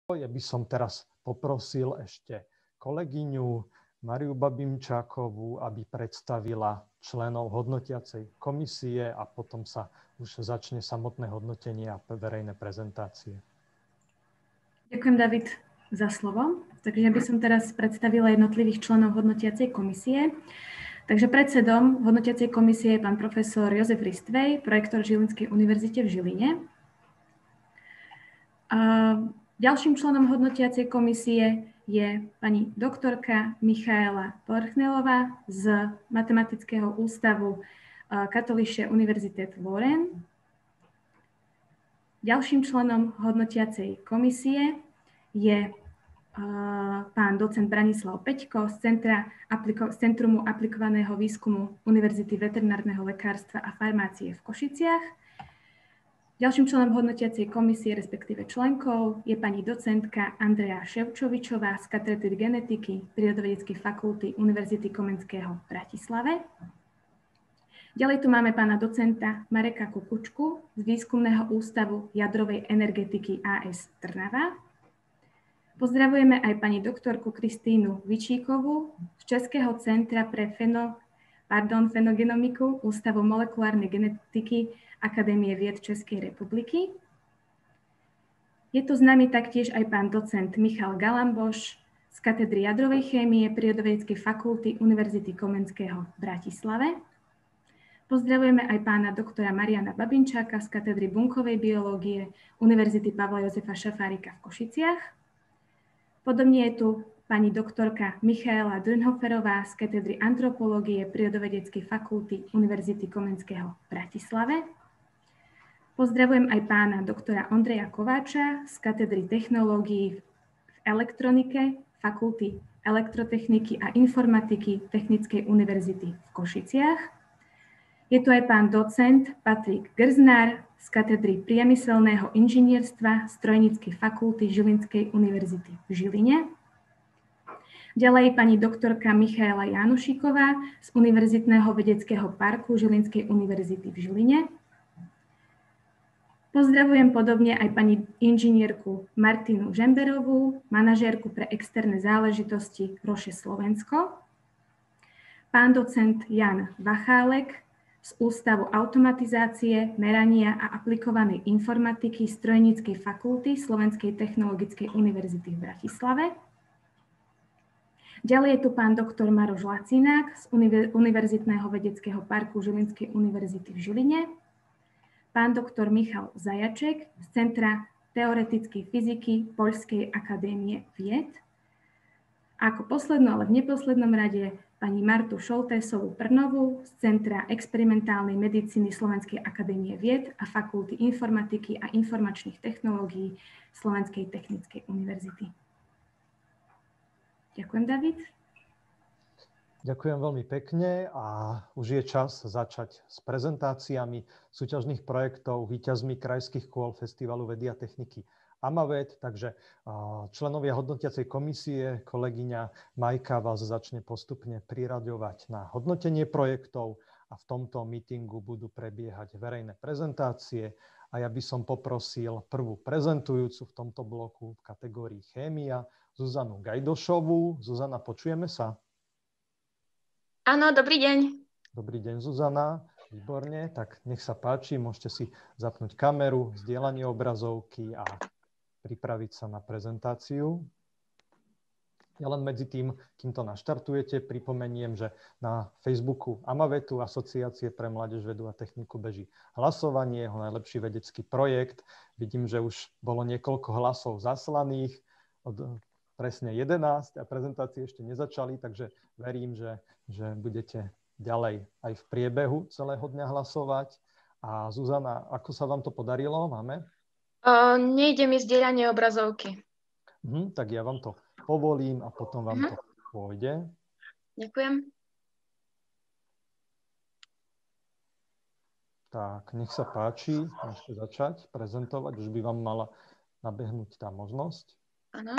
Ja by som teraz poprosil ešte kolegyňu Mariu Babinčákovú, aby predstavila členov hodnotiacej komisie a potom sa už začne samotné hodnotenie a verejné prezentácie. Ďakujem, David, za slovo. Takže ja by som teraz predstavila jednotlivých členov hodnotiacej komisie. Takže predsedom hodnotiacej komisie je pán profesor Jozef Ristvej, projektor Žilinskej univerzite v Žiline. Ďalším členom hodnotiacej komisie je pani doktorka Michaela Porchnelová z Matematického ústavu Katholische Universität Lorraine. Ďalším členom hodnotiacej komisie je pán docent Branislav Peťko z Centrumu aplikovaného výskumu Univerzity veterinárneho lekárstva a farmácie v Košiciach. Ďalším členom hodnotiacej komisie, respektíve členkou, je pani docentka Andrea Ševčovičová z katedry genetiky Prírodovedeckej fakulty Univerzity Komenského v Bratislave. Ďalej tu máme pána docenta Mareka Kukučku z Výskumného ústavu jadrovej energetiky AS Trnava. Pozdravujeme aj pani doktorku Kristínu Vičíkovú z Českého centra pre fenogenomiku Ústavu molekulárnej genetiky Akadémie vied Českej republiky. Je tu s nami taktiež aj pán docent Michal Galamboš z katedry jadrovej chémie Prírodovedeckej fakulty Univerzity Komenského v Bratislave. Pozdravujeme aj pána doktora Mariana Babinčáka z katedry bunkovej biológie Univerzity Pavla Jozefa Šafárika v Košiciach. Podobne je tu pani doktorka Michaela Dürnhoferová z katedry antropológie Prírodovedeckej fakulty Univerzity Komenského v Bratislave. Pozdravujem aj pána doktora Ondreja Kováča z katedry technológií v elektronike Fakulty elektrotechniky a informatiky Technickej univerzity v Košiciach. Je tu aj pán docent Patrik Grznár z katedry priemyselného inžinierstva Strojníckej fakulty Žilinskej univerzity v Žiline. Ďalej pani doktorka Michaela Janušiková z Univerzitného vedeckého parku Žilinskej univerzity v Žiline. Pozdravujem podobne aj pani inžinierku Martinu Žemberovú, manažérku pre externé záležitosti Roche Slovensko. Pán docent Jan Vachálek z Ústavu automatizácie, merania a aplikovanej informatiky Strojníckej fakulty Slovenskej technologickej univerzity v Bratislave. Ďalej je tu pán doktor Maroš Lacinák z Univerzitného vedeckého parku Žilinskej univerzity v Žiline. Pán doktor Michal Zajaček z Centra teoretickej fyziky Poľskej akadémie vied. A ako poslednú, ale v neposlednom rade, pani Martu Šoltésovú Prnovú z Centra experimentálnej medicíny Slovenskej akadémie vied a Fakulty informatiky a informačných technológií Slovenskej technickej univerzity. Ďakujem, David. Ďakujem veľmi pekne a už je čas začať s prezentáciami súťažných projektov víťazmi krajských kôl Festivalu vedy a techniky AMAVED. Takže členovia hodnotiacej komisie, kolegyňa Majka vás začne postupne priraďovať na hodnotenie projektov a v tomto meetingu budú prebiehať verejné prezentácie. A ja by som poprosil prvú prezentujúcu v tomto bloku v kategórii Chémia, Zuzanu Gajdošovú. Zuzana, počujeme sa? Áno, dobrý deň. Dobrý deň, Zuzana. Výborne, tak nech sa páči, môžete si zapnúť kameru, zdieľanie obrazovky a pripraviť sa na prezentáciu. Ja len medzi tým, kým to naštartujete, pripomeniem, že na Facebooku AMAVETu, Asociácie pre mládež, vedu a techniku, beží hlasovanie, jeho najlepší vedecký projekt. Vidím, že už bolo niekoľko hlasov zaslaných, presne 11 a prezentácie ešte nezačali, takže verím, že budete ďalej aj v priebehu celého dňa hlasovať. A Zuzana, ako sa vám to podarilo? Máme? Nejde mi zdieľanie obrazovky. Tak ja vám to povolím a potom vám to pôjde. Ďakujem. Tak, nech sa páči, môžete začať prezentovať, už by vám mala nabehnúť tá možnosť. Áno.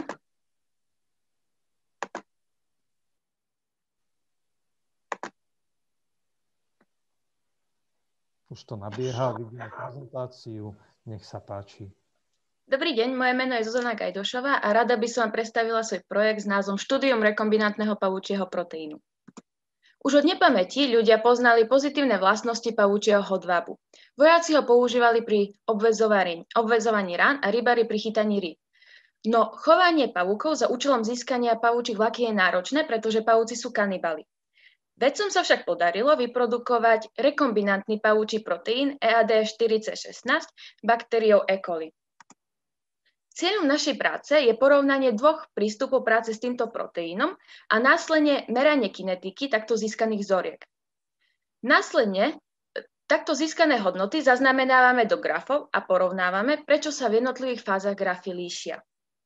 Už to nabieha, vidíme prezentáciu, nech sa páči. Dobrý deň, moje meno je Zuzana Gajdošová a rada by som vám predstavila svoj projekt s názvom Štúdium rekombinantného pavúčieho proteínu. Už od nepamäti ľudia poznali pozitívne vlastnosti pavúčieho hodvábu. Vojaci ho používali pri obväzovaní rán a rybári pri chytaní rýb. No chovanie pavúkov za účelom získania pavúčich vlákien je náročné, pretože pavúci sú kanibali. Vedcom sa však podarilo vyprodukovať rekombinantný pavúčí proteín EAD4016 baktériou E. coli. Cieľom našej práce je porovnanie dvoch prístupov práce s týmto proteínom a následne meranie kinetiky takto získaných vzoriek. Následne takto získané hodnoty zaznamenávame do grafov a porovnávame, prečo sa v jednotlivých fázach grafy líšia.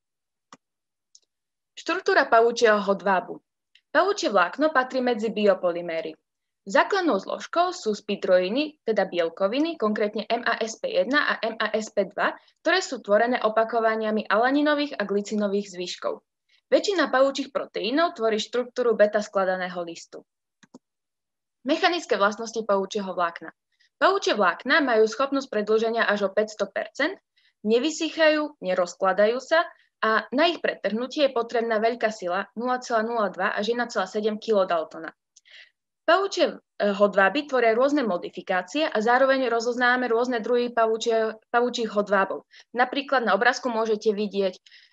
Štruktúra pavúčieho hodvábu. Pavúčie vlákno patrí medzi biopolyméry. Základnou zložkou sú spidroiny, teda bielkoviny, konkrétne MASP1 a MASP2, ktoré sú tvorené opakovaniami alaninových a glycinových zvyškov. Väčšina pavúčich proteínov tvorí štruktúru beta skladaného listu. Mechanické vlastnosti pavúčieho vlákna. Pavúčie vlákna majú schopnosť predĺženia až o 500%, nevysychajú, nerozkladajú sa a na ich pretrhnutie je potrebná veľká sila 0,02 až 1,7 kDa. Pavúčie hodváby tvoria rôzne modifikácie a zároveň rozoznáme rôzne druhy pavúčich hodvábov. Napríklad na obrázku môžete vidieť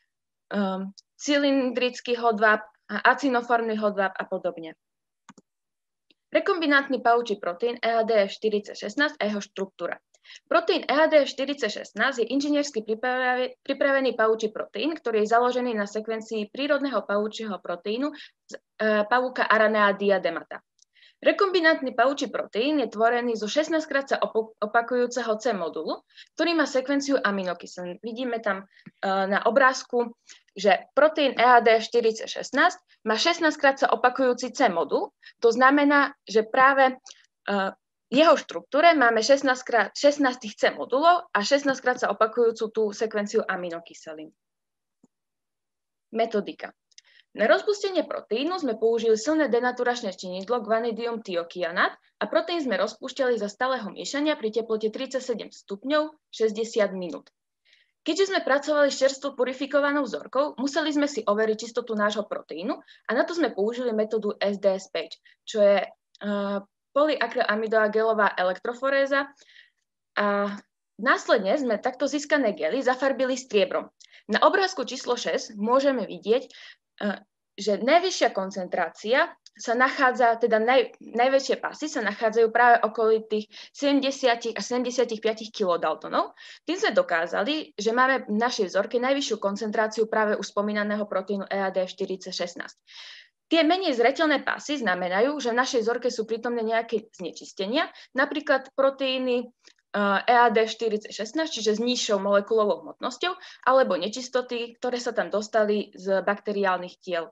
cylindrický hodváb, acinoformný hodváb a podobne. Rekombinantný pavúčí proteín EADF4016 a jeho štruktúra. Proteín EADF4016 je inžiniersky pripravený pavúčí proteín, ktorý je založený na sekvencii prírodného pavúčieho proteínu z pavúka Aranea diademata. Rekombinantný pavúčí proteín je tvorený zo 16-krát sa opakujúceho C modulu, ktorý má sekvenciu aminokyselín. Vidíme tam na obrázku, že proteín EAD4016 má 16-krát sa opakujúci C modul. To znamená, že práve v jeho štruktúre máme 16 C modulov a 16-krát sa opakujúcu tú sekvenciu aminokyselín. Metodika. Na rozpustenie proteínu sme použili silné denaturačné činidlo guanidium tiokianát a proteín sme rozpúšťali za stáleho miešania pri teplote 37 stupňov 60 minút. Keďže sme pracovali s čerstvo purifikovanou vzorkou, museli sme si overiť čistotu nášho proteínu a na to sme použili metódu SDS-PAGE, čo je polyakrylamidová elektroforéza. A následne sme takto získané gely zafarbili striebrom. Na obrázku číslo 6 môžeme vidieť, že najvyššia koncentrácia sa nachádza, teda najväčšie pasy sa nachádzajú práve okolo tých 70 až 75 kilodaltonov. Tým sme dokázali, že máme v našej vzorke najvyššiu koncentráciu práve už spomínaného proteínu EAD4016. Tie menej zreteľné pasy znamenajú, že v našej vzorke sú prítomné nejaké znečistenia, napríklad proteíny EAD4016, čiže s nižšou molekulovou hmotnosťou, alebo nečistoty, ktoré sa tam dostali z bakteriálnych tiel.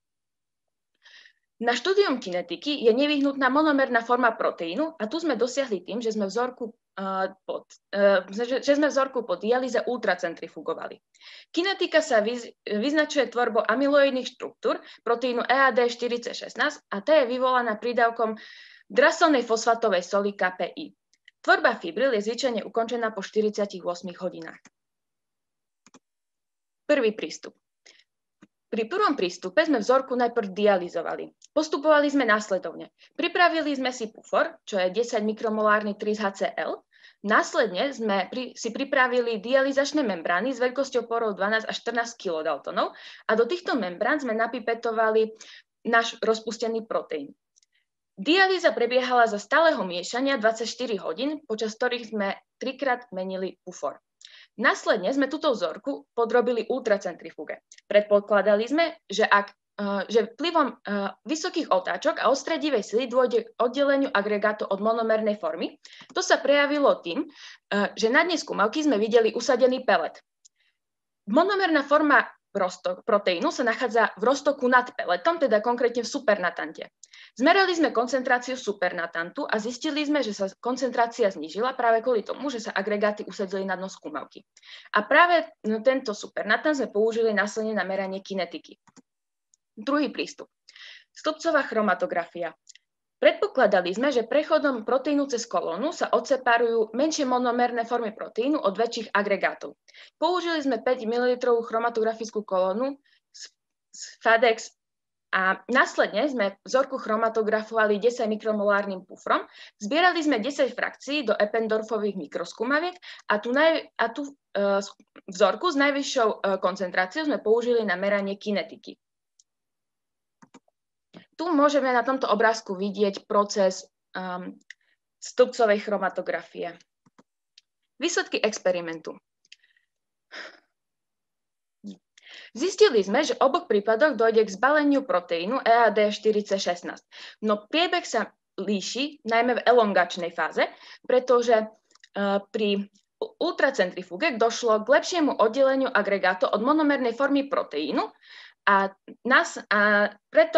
Na štúdium kinetiky je nevyhnutná monomerná forma proteínu a tu sme dosiahli tým, že sme vzorku pod dialýze ultracentrifugovali. Kinetika sa vyznačuje tvorbou amyloidných štruktúr proteínu EAD4016 a tá je vyvolaná prídavkom draselnej fosfatovej soli KPI. Tvorba fibril je zvyčajne ukončená po 48 hodinách. Prvý prístup. Pri prvom prístupe sme vzorku najprv dializovali. Postupovali sme následovne. Pripravili sme si pufor, čo je 10 mikromolárny TRIS-HCl. Následne sme si pripravili dializačné membrány s veľkosťou porov 12 až 14 kilodaltonov a do týchto membrán sme napipetovali náš rozpustený proteín. Dialýza prebiehala za stáleho miešania 24 hodín, počas ktorých sme 3-krát menili pufor. Následne sme túto vzorku podrobili ultracentrifuge. Predpokladali sme, že vplyvom vysokých otáčok a ostredivej sily dôjde k oddeleniu agregátu od monomernej formy. To sa prejavilo tým, že na dne skúmavky sme videli usadený pelet. Monomerná forma proteínu sa nachádza v roztoku nad peletom, teda konkrétne v supernatante. Zmerali sme koncentráciu supernatantu a zistili sme, že sa koncentrácia znížila práve kvôli tomu, že sa agregáty usadili na dno skúmavky. A práve tento supernatant sme použili následne na meranie kinetiky. Druhý prístup. Stĺpcová chromatografia. Predpokladali sme, že prechodom proteínu cez kolónu sa odseparujú menšie monomerné formy proteínu od väčších agregátov. Použili sme 5 ml chromatografickú kolónu z FADEX a následne sme vzorku chromatografovali 10 mikromolárnym pufrom, zbierali sme 10 frakcií do Eppendorfových mikroskúmaviek a tú vzorku s najvyššou koncentráciou sme použili na meranie kinetiky. Tu môžeme na tomto obrázku vidieť proces stĺpcovej chromatografie. Výsledky experimentu. Zistili sme, že v oboch prípadoch dojde k zbaleniu proteínu EAD4016, no priebeh sa líši najmä v elongačnej fáze, pretože pri ultracentrifuge došlo k lepšiemu oddeleniu agregátov od monomernej formy proteínu a preto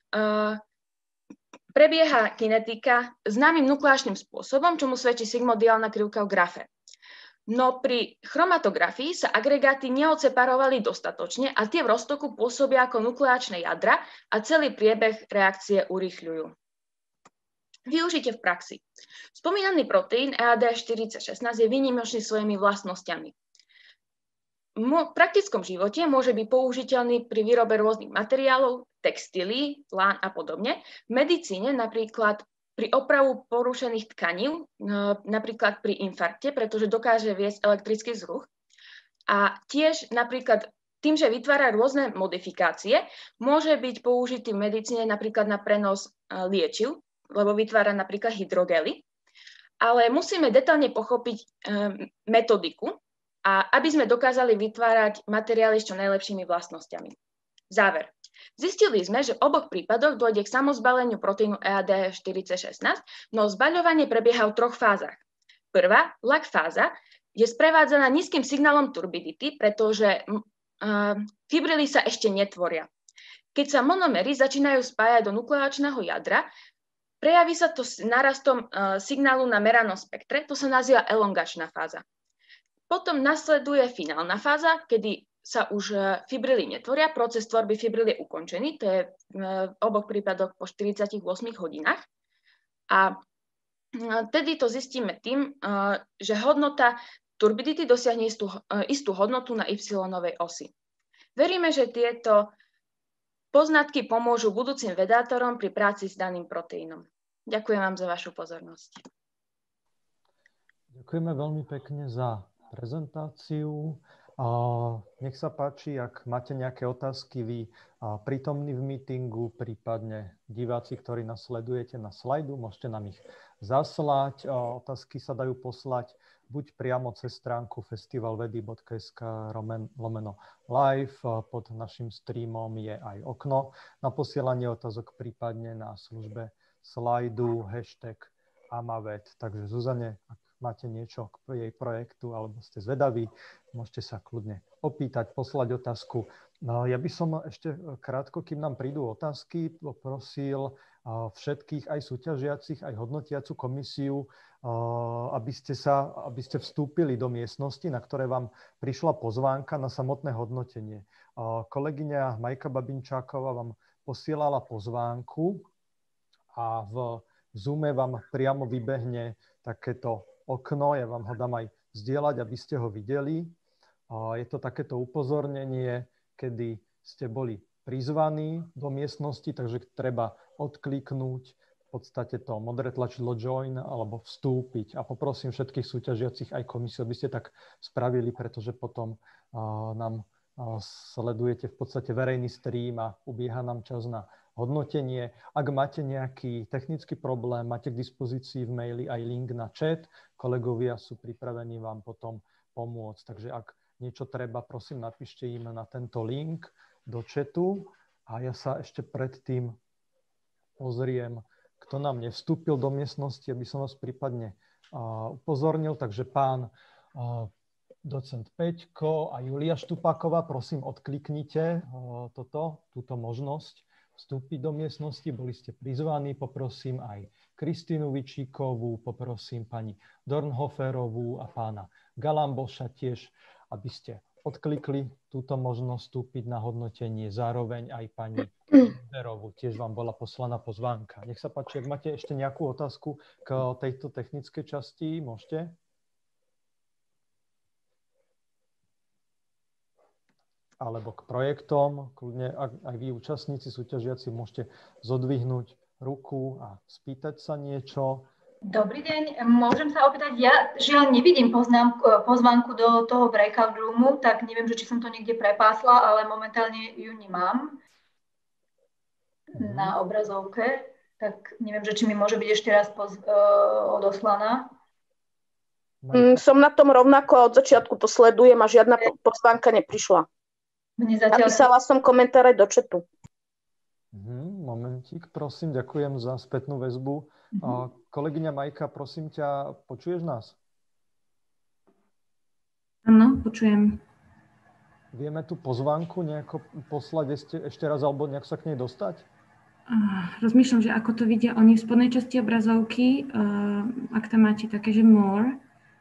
prebieha kinetika známym nukleačným spôsobom, čomu svedčí sigmodiálna krivka v grafe. No pri chromatografii sa agregáty neodseparovali dostatočne a tie v roztoku pôsobia ako nukleačné jadra a celý priebeh reakcie urýchľujú. Využite v praxi. Spomínaný proteín EAD4016 je výnimočný svojimi vlastnosťami. V praktickom živote môže byť použiteľný pri výrobe rôznych materiálov, textílií, lán a podobne. V medicíne napríklad pri opravu porušených tkaní, napríklad pri infarkte, pretože dokáže viesť elektrický vzruch. A tiež napríklad tým, že vytvára rôzne modifikácie, môže byť použitý v medicíne napríklad na prenos liečiv, lebo vytvára napríklad hydrogely. Ale musíme detailne pochopiť metodiku, a aby sme dokázali vytvárať materiály s čo najlepšími vlastnosťami. Záver. Zistili sme, že v oboch prípadoch dôjde k samozbaleniu proteínu EAD4016, no zbaľovanie prebieha v 3 fázach. Prvá, lag fáza, je sprevádzaná nízkym signálom turbidity, pretože fibrily sa ešte netvoria. Keď sa monomery začínajú spájať do nukleačného jadra, prejaví sa to narastom signálu na meranom spektre, to sa nazýva elongačná fáza. Potom nasleduje finálna fáza, kedy sa už fibrily netvoria, proces tvorby fibril je ukončený, to je v oboch prípadoch po 48 hodinách. A tedy to zistíme tým, že hodnota turbidity dosiahne istú hodnotu na y-ovej osi. Veríme, že tieto poznatky pomôžu budúcim vedátorom pri práci s daným proteínom. Ďakujem vám za vašu pozornosť. Ďakujeme veľmi pekne za prezentáciu. Nech sa páči, ak máte nejaké otázky vy prítomní v meetingu, prípadne diváci, ktorí nás sledujete na slajdu, môžete nám ich zaslať. Otázky sa dajú poslať buď priamo cez stránku festivalvedy.sk/live. Pod našim streamom je aj okno na posielanie otázok, prípadne na službe slajdu #amaved. Takže Zuzane, ak máte niečo k jej projektu alebo ste zvedaví, môžete sa kľudne opýtať, poslať otázku. No, ja by som ešte krátko, kým nám prídu otázky, poprosil všetkých aj súťažiacich, aj hodnotiacu komisiu, aby ste vstúpili do miestnosti, na ktoré vám prišla pozvánka na samotné hodnotenie. Kolegyňa Majka Babinčáková vám posielala pozvánku a v Zoome vám priamo vybehne takéto okno, ja vám ho dám aj zdieľať, aby ste ho videli. Je to takéto upozornenie, kedy ste boli prizvaní do miestnosti, takže treba odkliknúť v podstate to modré tlačidlo join alebo vstúpiť. A poprosím všetkých súťažiacich aj komisiu, aby ste tak spravili, pretože potom nám sledujete v podstate verejný stream a ubieha nám čas na hodnotenie. Ak máte nejaký technický problém, máte k dispozícii v maili aj link na chat. Kolegovia sú pripravení vám potom pomôcť. Takže ak niečo treba, prosím, napíšte im na tento link do chatu. A ja sa ešte predtým pozriem, kto nám nevstúpil do miestnosti, aby som vás prípadne upozornil. Takže pán docent Peťko a Julia Štupáková, prosím, odkliknite túto možnosť vstúpiť do miestnosti, boli ste prizvaní, poprosím aj Kristínu Vičíkovú, poprosím pani Dornhoferovú a pána Galamboša tiež, aby ste odklikli túto možnosť vstúpiť na hodnotenie. Zároveň aj pani Berovú, tiež vám bola poslaná pozvánka. Nech sa páči, ak máte ešte nejakú otázku k tejto technickej časti, môžete? Alebo k projektom, kľudne aj vy účastníci, súťažiaci, môžete zodvihnúť ruku a spýtať sa niečo. Dobrý deň, môžem sa opýtať, ja žiaľ nevidím pozvánku do toho breakout roomu, tak neviem, že či som to niekde prepásla, ale momentálne ju nemám na obrazovke, tak neviem, že či mi môže byť ešte raz odoslaná. Som na tom rovnako a od začiatku to sledujem a žiadna pozvánka neprišla. Napísala som komentáre do chatu. Momentík, prosím, ďakujem za spätnú väzbu. Kolegyňa Majka, prosím ťa, počuješ nás? Áno, počujem. Vieme tú pozvánku nejako poslať ešte raz, alebo nejak sa k nej dostať? Rozmýšľam, že ako to vidia oni v spodnej časti obrazovky, ak tam máte také, že more.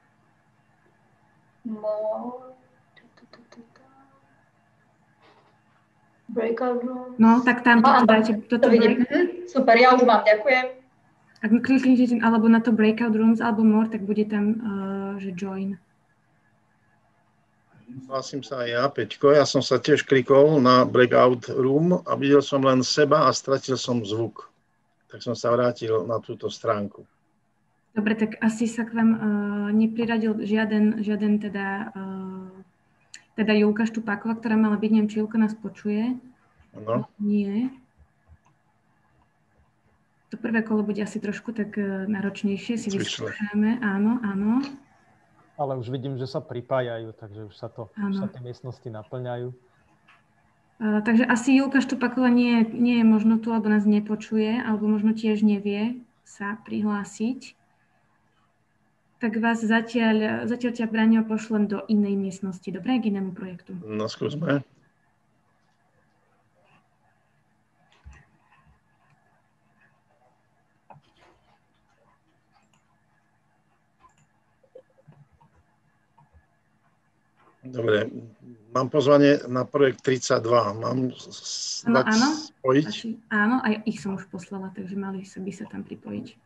Breakout room. No, tak tam toto dáte. Toto vidím. Super, ja už mám, ďakujem. Ak kliknete alebo na to breakout rooms alebo more, tak bude tam, že join. Hlasím sa aj ja, Peťko. Ja som sa tiež klikol na breakout room a videl som len seba a stratil som zvuk. Tak som sa vrátil na túto stránku. Dobre, tak asi sa k vám nepriradil žiaden teda Julka Štupáková, ktorá mala byť, neviem, či Julka nás počuje. Ano. Nie. To prvé kolo bude asi trošku tak náročnejšie, si vyskúšame. Áno. Ale už vidím, že sa pripájajú, takže už sa tie miestnosti naplňajú. Takže asi Julka Štupáková nie je možno tu, alebo nás nepočuje, alebo možno tiež nevie sa prihlásiť. Tak vás zatiaľ ťa, Braňo, pošlem do inej miestnosti, dobre? K inému projektu. No, skúsme. Dobre, mám pozvanie na projekt 32. Mám spojiť? Áno, aj ich som už poslala, takže mali by sa tam pripojiť.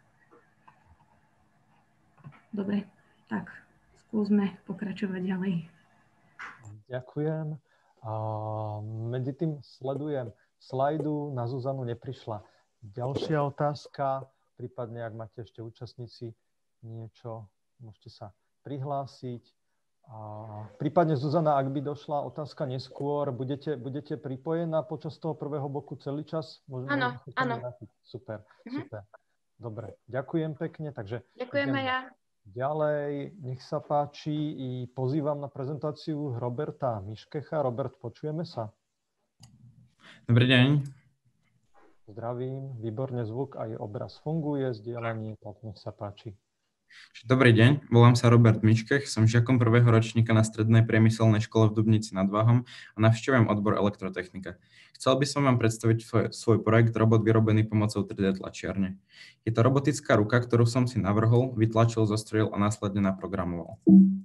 Dobre, tak skúsme pokračovať ďalej. Ďakujem. Medzi tým sledujem slajdu, na Zuzanu neprišla ďalšia otázka, prípadne ak máte ešte účastníci niečo, môžete sa prihlásiť. Prípadne, Zuzana, ak by došla otázka neskôr, budete pripojená počas toho prvého bloku celý čas? Áno. Super. Dobre, ďakujem pekne. Takže ďakujeme ja. Ďalej, nech sa páči, i pozývam na prezentáciu Roberta Miškecha. Robert, počujeme sa? Dobrý deň. Zdravím, výborne zvuk, aj obraz funguje, zdieľanie, tak nech sa páči. Dobrý deň, volám sa Robert Miškech, som žiakom prvého ročníka na Strednej priemyselnej škole v Dubnici nad Váhom a navštevujem odbor elektrotechnika. Chcel by som vám predstaviť svoj projekt robot vyrobený pomocou 3D tlačiarne. Je to robotická ruka, ktorú som si navrhol, vytlačil, zostrojil a následne naprogramoval.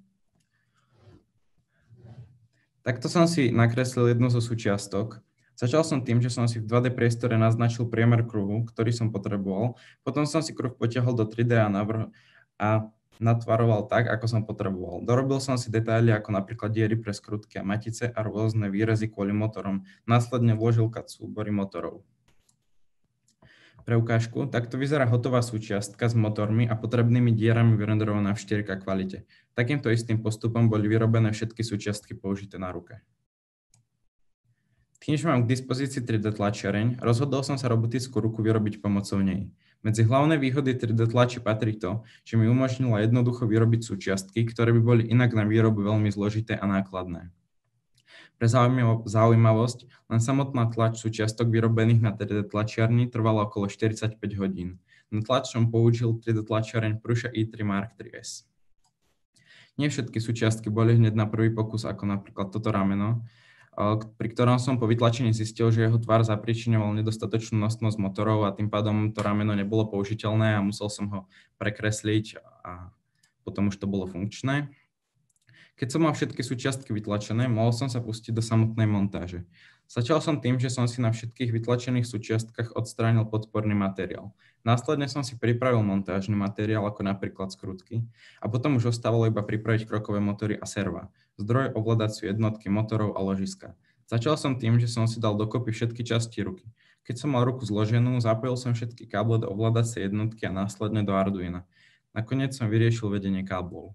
Takto som si nakreslil jednu zo súčiastok. Začal som tým, že som si v 2D priestore naznačil priemer kruhu, ktorý som potreboval, potom som si kruh potiahol do 3D a natvaroval tak, ako som potreboval. Dorobil som si detaily ako napríklad diery pre skrutky a matice a rôzne výrezy kvôli motorom. Následne vložil CAD súbory motorov. Pre ukážku, takto vyzerá hotová súčiastka s motormi a potrebnými dierami vyrenderovaná v 4K kvalite. Takýmto istým postupom boli vyrobené všetky súčiastky použité na ruke. Tým, že mám k dispozícii 3D tlačiareň, rozhodol som sa robotickú ruku vyrobiť pomocou nej. Medzi hlavné výhody 3D tlači patrí to, že mi umožnila jednoducho vyrobiť súčiastky, ktoré by boli inak na výrobu veľmi zložité a nákladné. Pre zaujímavosť, len samotná tlač súčiastok vyrobených na 3D tlačiarni trvala okolo 45 hodín. Na tlač som použil 3D tlačiareň Prusa i3 Mark 3S. Nie všetky súčiastky boli hneď na prvý pokus, ako napríklad toto rameno, pri ktorom som po vytlačení zistil, že jeho tvar zapričiňoval nedostatočnú nosnosť motorov a tým pádom to rameno nebolo použiteľné a musel som ho prekresliť a potom už to bolo funkčné. Keď som mal všetky súčiastky vytlačené, mohol som sa pustiť do samotnej montáže. Začal som tým, že som si na všetkých vytlačených súčiastkách odstránil podporný materiál. Následne som si pripravil montážny materiál, ako napríklad skrutky, a potom už ostávalo iba pripraviť krokové motory a serva, zdroj, ovládaciu jednotky, motorov a ložiska. Začal som tým, že som si dal dokopy všetky časti ruky. Keď som mal ruku zloženú, zapojil som všetky káble do ovládacej jednotky a následne do Arduina. Nakoniec som vyriešil vedenie káblov.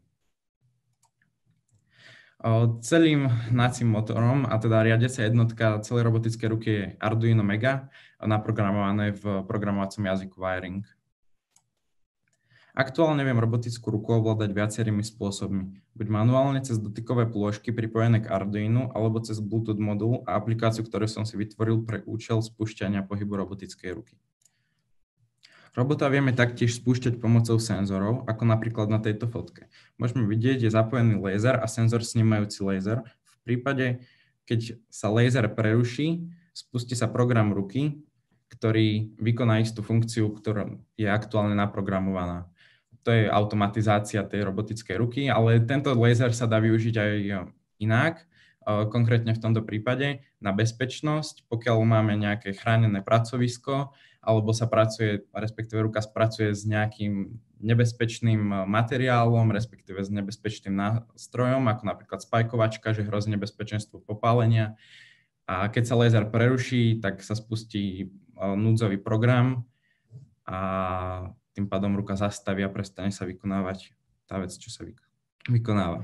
Celým hnacím motorom, a teda riadiaca jednotka celej robotickej ruky je Arduino Mega, naprogramované v programovacom jazyku Wiring. Aktuálne viem robotickú ruku ovládať viacerými spôsobmi, buď manuálne cez dotykové plôžky pripojené k Arduinu, alebo cez Bluetooth modul a aplikáciu, ktorú som si vytvoril pre účel spúšťania pohybu robotickej ruky. Robota vieme taktiež spúšťať pomocou senzorov, ako napríklad na tejto fotke. Môžeme vidieť, je zapojený laser a senzor snímajúci laser. V prípade, keď sa laser preruší, spustí sa program ruky, ktorý vykoná istú funkciu, ktorá je aktuálne naprogramovaná. To je automatizácia tej robotickej ruky, ale tento laser sa dá využiť aj inak, konkrétne v tomto prípade na bezpečnosť, pokiaľ máme nejaké chránené pracovisko, alebo sa pracuje, respektíve ruka spracuje s nejakým nebezpečným materiálom, respektíve s nebezpečným nástrojom, ako napríklad spajkovačka, že hrozí nebezpečenstvo popálenia. A keď sa laser preruší, tak sa spustí núdzový program a tým pádom ruka zastaví a prestane sa vykonávať tá vec, čo sa vykonáva.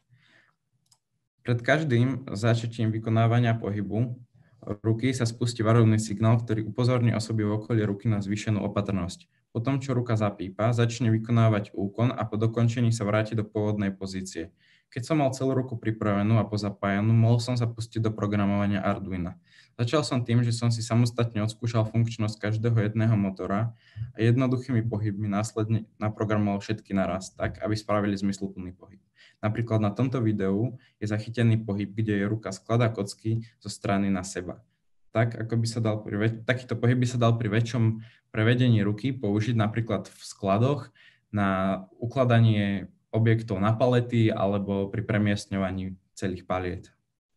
Pred každým začatím vykonávania pohybu ruky sa spustí varovný signál, ktorý upozorní osoby v okolí ruky na zvýšenú opatrnosť. Potom, čo ruka zapípa, začne vykonávať úkon a po dokončení sa vráti do pôvodnej pozície. Keď som mal celú ruku pripravenú a pozapájanú, mohol som sa pustiť do programovania Arduina. Začal som tým, že som si samostatne odskúšal funkčnosť každého jedného motora a jednoduchými pohybmi následne naprogramoval všetky naraz tak, aby spravili zmysluplný pohyb. Napríklad na tomto videu je zachytený pohyb, kde je ruka skladá kocky zo strany na seba. Takýto pohyb by sa dal pri väčšom prevedení ruky použiť napríklad v skladoch na ukladanie objektov na palety alebo pri premiestňovaní celých paliet.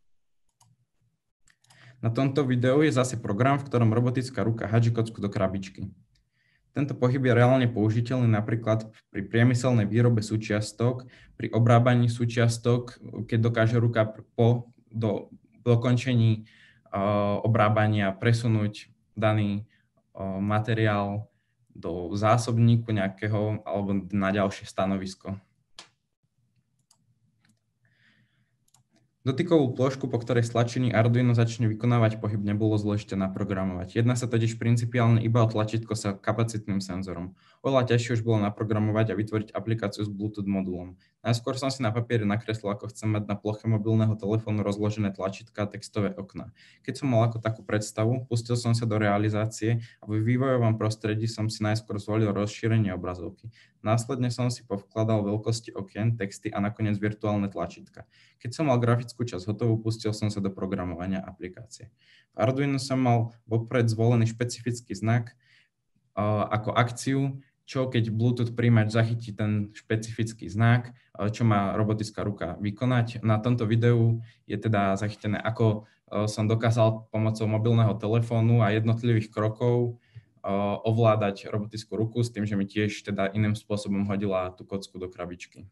Na tomto videu je zase program, v ktorom robotická ruka hádže kocku do krabičky. Tento pohyb je reálne použiteľný napríklad pri priemyselnej výrobe súčiastok, pri obrábaní súčiastok, keď dokáže ruka po dokončení obrábania presunúť daný materiál do zásobníku nejakého alebo na ďalšie stanovisko. Dotykovú plôžku, po ktorej stlačení Arduino začne vykonávať pohyb, nebolo zložité naprogramovať. Jedná sa totiž principiálne iba o tlačítko sa kapacitným senzorom. Oveľa ťažšie už bolo naprogramovať a vytvoriť aplikáciu s Bluetooth modulom. Najskôr som si na papieri nakreslil, ako chcem mať na ploche mobilného telefónu rozložené tlačítka a textové okná. Keď som mal ako takú predstavu, pustil som sa do realizácie a vo vývojovom prostredí som si najskôr zvolil rozšírenie obrazovky. Následne som si povkladal veľkosti okien, texty a nakoniec virtuálne tlačítka. Keď som mal grafickú časť hotovú, pustil som sa do programovania aplikácie. V Arduino som mal vopred zvolený špecifický znak ako akciu, čo keď Bluetooth príjimač zachytí ten špecifický znak, čo má robotická ruka vykonať. Na tomto videu je teda zachytené, ako som dokázal pomocou mobilného telefónu a jednotlivých krokov ovládať robotickú ruku s tým, že mi tiež teda iným spôsobom hodila tú kocku do krabičky.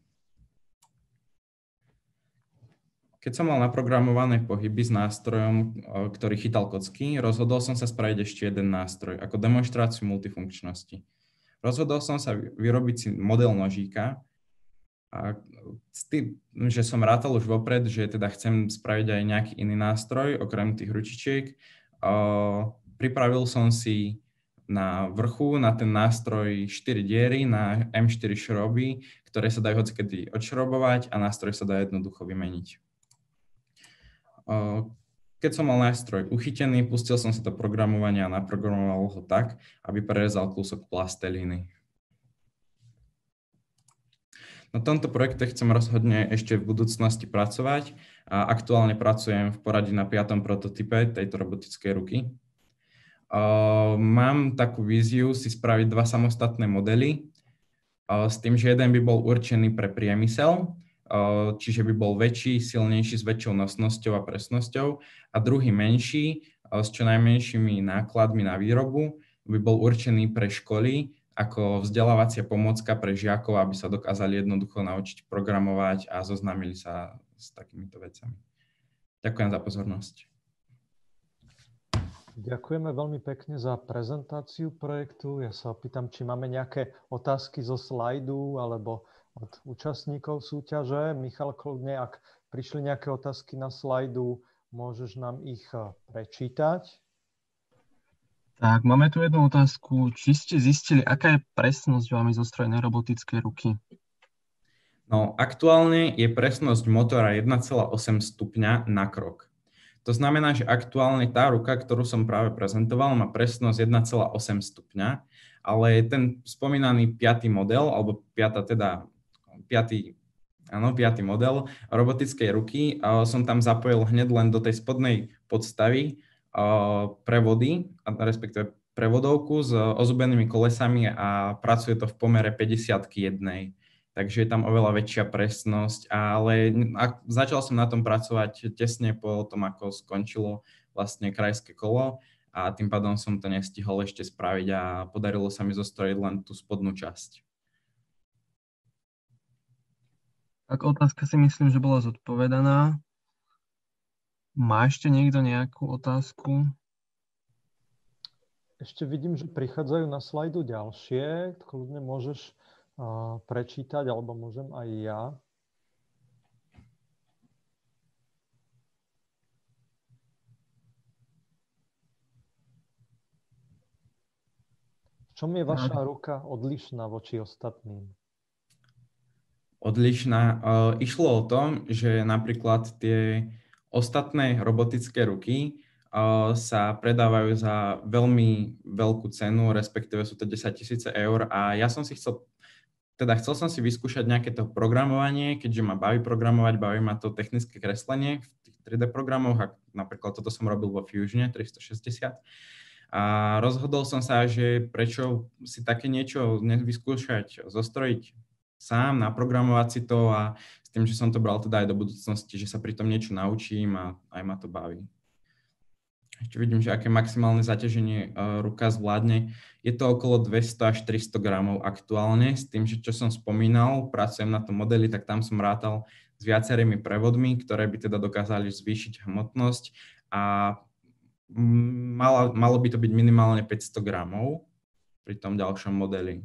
Keď som mal naprogramované pohyby s nástrojom, ktorý chytal kocky, rozhodol som sa spraviť ešte jeden nástroj ako demonštráciu multifunkčnosti. Rozhodol som sa vyrobiť si model nožíka a s tým, že som rátal už vopred, že teda chcem spraviť aj nejaký iný nástroj, okrem tých ručičiek, pripravil som si na vrchu, na ten nástroj 4 diery, na M4 šroby, ktoré sa dajú hocikedy odšrobovať a nástroj sa dá jednoducho vymeniť. Keď som mal nástroj uchytený, pustil som sa do programovania a naprogramoval ho tak, aby prerezal kúsok plastelíny. Na tomto projekte chcem rozhodne ešte v budúcnosti pracovať a aktuálne pracujem v poradí na 5. prototype tejto robotickej ruky. Mám takú víziu si spraviť 2 samostatné modely s tým, že jeden by bol určený pre priemysel, čiže by bol väčší, silnejší, s väčšou nosnosťou a presnosťou, a druhý menší, s čo najmenšími nákladmi na výrobu, by bol určený pre školy ako vzdelávacia pomôcka pre žiakov, aby sa dokázali jednoducho naučiť programovať a zoznámili sa s takýmito vecami. Ďakujem za pozornosť. Ďakujeme veľmi pekne za prezentáciu projektu. Ja sa opýtam, či máme nejaké otázky zo slajdu alebo od účastníkov súťaže. Michal, kľudne, ak prišli nejaké otázky na slajdu, môžeš nám ich prečítať. Tak, máme tu jednu otázku. Či ste zistili, aká je presnosť vami zostrojenej robotickej ruky? No, aktuálne je presnosť motora 1,8 stupňa na krok. To znamená, že aktuálne tá ruka, ktorú som práve prezentoval, má presnosť 1,8 stupňa, ale ten spomínaný 5. model, alebo 5. model robotickej ruky som tam zapojil hneď len do tej spodnej podstavy prevody, respektíve prevodovku s ozubenými kolesami a pracuje to v pomere 50:1. Takže je tam oveľa väčšia presnosť, ale začal som na tom pracovať tesne po tom, ako skončilo vlastne krajské kolo a tým pádom som to nestihol ešte spraviť a podarilo sa mi zostrojiť len tú spodnú časť. Tak otázka si myslím, že bola zodpovedaná. Má ešte niekto nejakú otázku? Ešte vidím, že prichádzajú na slajdu ďalšie. Kľudne môžeš prečítať, alebo môžem aj ja. V čom je vaša ruka odlišná voči ostatným? Odlišná. Išlo o tom, že napríklad tie ostatné robotické ruky sa predávajú za veľmi veľkú cenu, respektíve sú to 10 000 eur a ja som si chcel som si vyskúšať nejaké to programovanie, keďže ma baví programovať, baví ma to technické kreslenie v tých 3D programoch, a napríklad toto som robil vo Fusione 360. A rozhodol som sa, že prečo si také niečo nevyskúšať, zostrojiť sám, naprogramovať si to a s tým, že som to bral teda aj do budúcnosti, že sa pri tom niečo naučím a aj ma to baví. Ešte vidím, že aké maximálne zaťaženie ruka zvládne. Je to okolo 200 až 300 gramov aktuálne, s tým, že čo som spomínal, pracujem na tom modeli, tak tam som rátal s viacerými prevodmi, ktoré by teda dokázali zvýšiť hmotnosť a malo by to byť minimálne 500 gramov pri tom ďalšom modeli.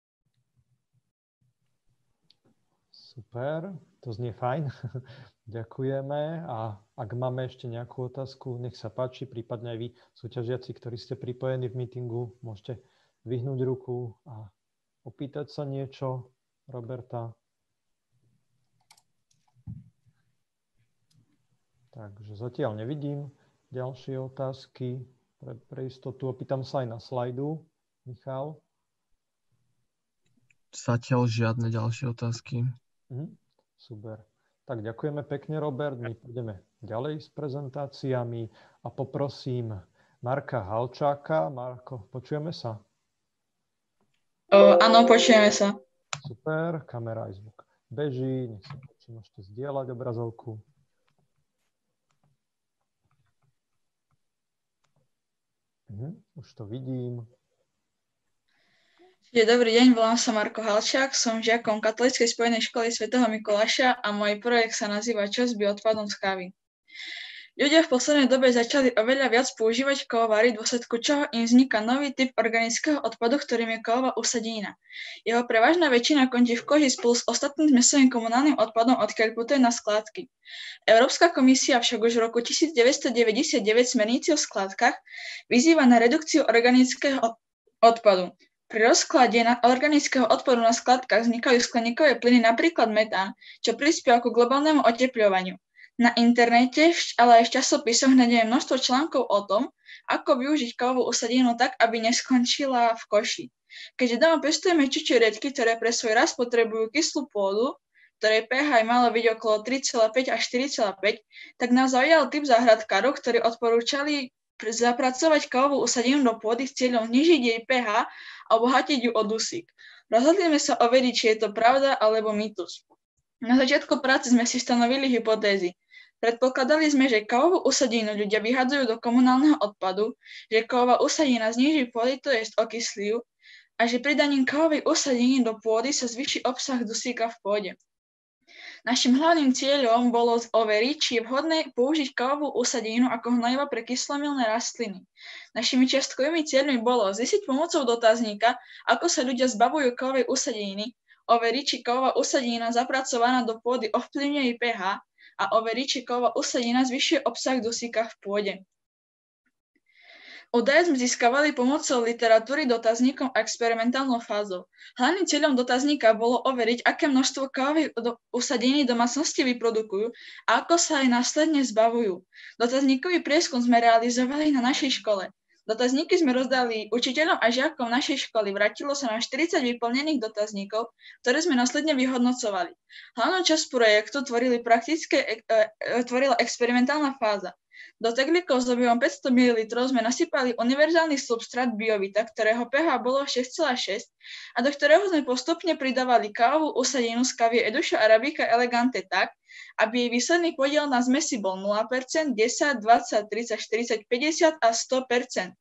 Super, to znie fajn. Ďakujeme a ak máme ešte nejakú otázku, nech sa páči, prípadne aj vy, súťažiaci, ktorí ste pripojení v meetingu, môžete vyhnúť ruku a opýtať sa niečo Roberta. Takže zatiaľ nevidím ďalšie otázky. Pre istotu opýtam sa aj na slajdu. Michal? Zatiaľ žiadne ďalšie otázky. Super. Tak ďakujeme pekne, Robert. My pôjdeme ďalej s prezentáciami a poprosím Marka Halčáka. Marko, počujeme sa? Áno, počujeme sa. Super, kamera aj zvuk beží. Nech sa páči, môžete zdieľať obrazovku. Už to vidím. Dobrý deň, volám sa Marko Halčák, som žiakom Katolíckej spojenej školy svätého Mikuláša a môj projekt sa nazýva Čo s bioodpadom z kávy. Ľudia v poslednej dobe začali oveľa viac používať kovovary, v dôsledku čoho im vzniká nový typ organického odpadu, ktorým je kovová usadenina. Jeho prevažná väčšina končí v koži spolu s ostatným zmesovým komunálnym odpadom, odkiaľ putuje na skládky. Európska komisia však už v roku 1999 smernici o skládkach vyzýva na redukciu organického odpadu. Pri rozklade organického odpadu na skladkách vznikajú skleníkové plyny, napríklad metán, čo prispieva ku globálnemu otepľovaniu. Na internete, ale aj v časopisoch nájdeme množstvo článkov o tom, ako využiť kávovú usadeninu tak, aby neskončila v koši. Keďže doma pestujeme čučie riedky, ktoré pre svoj rast potrebujú kyslú pôdu, ktorej pH malo byť okolo 3,5 až 4,5, tak nás zaujal typ záhradkárov, ktorí odporúčali zapracovať kávovú usadeninu do pôdy s cieľom znížiť jej pH a obohatiť ju o dusík. Rozhodli sme sa overiť, či je to pravda alebo mýtus. Na začiatku práce sme si stanovili hypotézy. Predpokladali sme, že kávovú usadinu ľudia vyhadzujú do komunálneho odpadu, že kávová usadina zníži pôdy, to jest okyslí ju, a že pridaním kávovej usadiny do pôdy sa zvýši obsah dusíka v pôde. Našim hlavným cieľom bolo overiť, či je vhodné použiť kávovú usadinu ako hnojivo pre kyslomilné rastliny. Našimi čiastkovými cieľmi bolo zistiť pomocou dotazníka, ako sa ľudia zbavujú kávovej usadiny, overiť, či kávová usadina zapracovaná do pôdy ovplyvňuje pH a overiť, či kávová usadina zvyšuje obsah dusíka v pôde. Údaje sme získavali pomocou literatúry, dotazníkom a experimentálnou fázou. Hlavným cieľom dotazníka bolo overiť, aké množstvo kávovej usadení domácnosti vyprodukujú a ako sa aj následne zbavujú. Dotazníkový prieskum sme realizovali na našej škole. Dotazníky sme rozdali učiteľom a žiakom našej školy. Vrátilo sa nám 40 vyplnených dotazníkov, ktoré sme následne vyhodnocovali. Hlavnú časť projektu tvorila experimentálna fáza. Do teglíkov s objemom 500 ml sme nasypali univerzálny substrát biovita, ktorého pH bolo 6,6 a do ktorého sme postupne pridávali kávovú usadinu z kávy Eduša Arabica Elegante tak, aby jej výsledný podiel na zmesi bol 0%, 10, 20, 30, 40, 50 a 100%.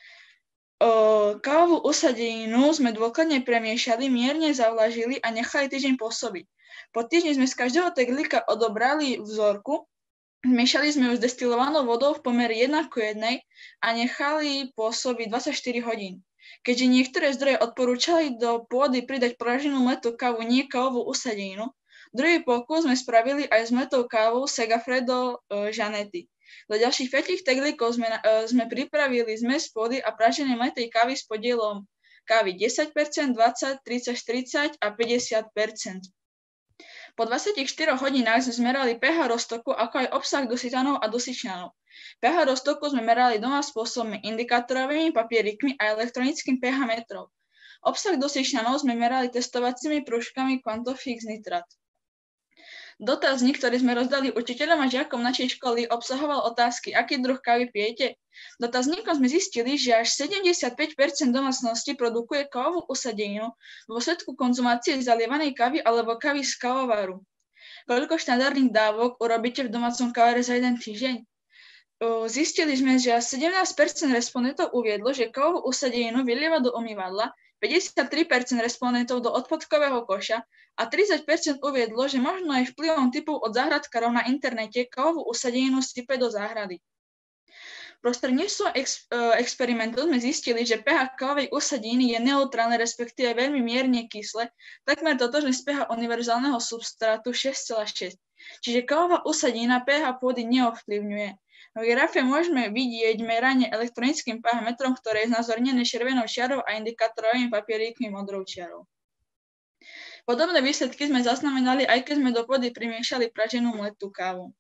Kávovú usadinu sme dôkladne premiešali, mierne zavlažili a nechali týždeň pôsobiť. Po týždni sme z každého teglíka odobrali vzorku, zmiešali sme ju s destilovanou vodou v pomere 1:1 a nechali pôsobiť 24 hodín. Keďže niektoré zdroje odporúčali do pôdy pridať praženú mletú kávu, nie kávovú usadinu, druhý pokus sme spravili aj s mletou kávou Segafredo Janetti. Do ďalších 5 teglíkov sme pripravili zmes pôdy a praženej mletej kávy s podielom kávy 10%, 20, 30, 40 a 50%. Po 24 hodinách sme zmerali pH roztoku, ako aj obsah dusitanov a dusičnanov. pH roztoku sme merali doma spôsobmi indikátorovými papierikmi a elektronickým pH metrom. Obsah dusičnanov sme merali testovacími prúžkami Quantofix Nitrat. Dotazník, ktorý sme rozdali učiteľom a žiakom našej školy, obsahoval otázky, aký druh kávy pijete. Dotazníkom sme zistili, že až 75% domácností produkuje kávovú usadinu v dôsledku konzumácie zalievanej kávy alebo kávy z kávovaru. Koľko štandardných dávok urobíte v domácom kávare za jeden týždeň? Zistili sme, že 17% respondentov uviedlo, že kávovú usadinu vylieva do umývadla, 53% respondentov do odpadkového koša a 30% uviedlo, že možno aj vplyvom typov od záhradkárov na internete kávovú usadinu sype do záhrady. Prostredníctvom experimentu sme zistili, že pH kávovej usadiny je neutrálne, respektíve veľmi mierne kyslé, takmer totožné z pH univerzálneho substrátu 6,6. Čiže kávová usadina pH pôdy neovplyvňuje. Na grafe môžeme vidieť meranie elektronickým pH metrom, ktoré je znázornené červenou čiarou a indikátorovými papierikmi modrou čiarou. Podobné výsledky sme zaznamenali, aj keď sme do pôdy primiešali praženú mletú kávu.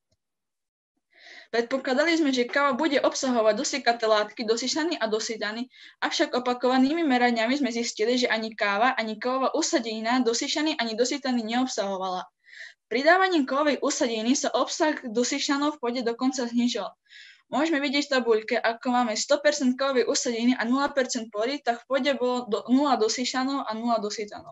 Predpokladali sme, že káva bude obsahovať dusíkaté látky, dusičnany a dusitany, avšak opakovanými meraniami sme zistili, že ani káva, ani kávová usadina dusičnany ani dusitany neobsahovala. Pridávaním kávovej usadiny sa obsah dusičnanov v pôde dokonca znižil. Môžeme vidieť v tabuľke, ako máme 100% kávovej usadiny a 0% pôdy, tak v pôde bolo 0 dusičnanov a 0 dusitanov.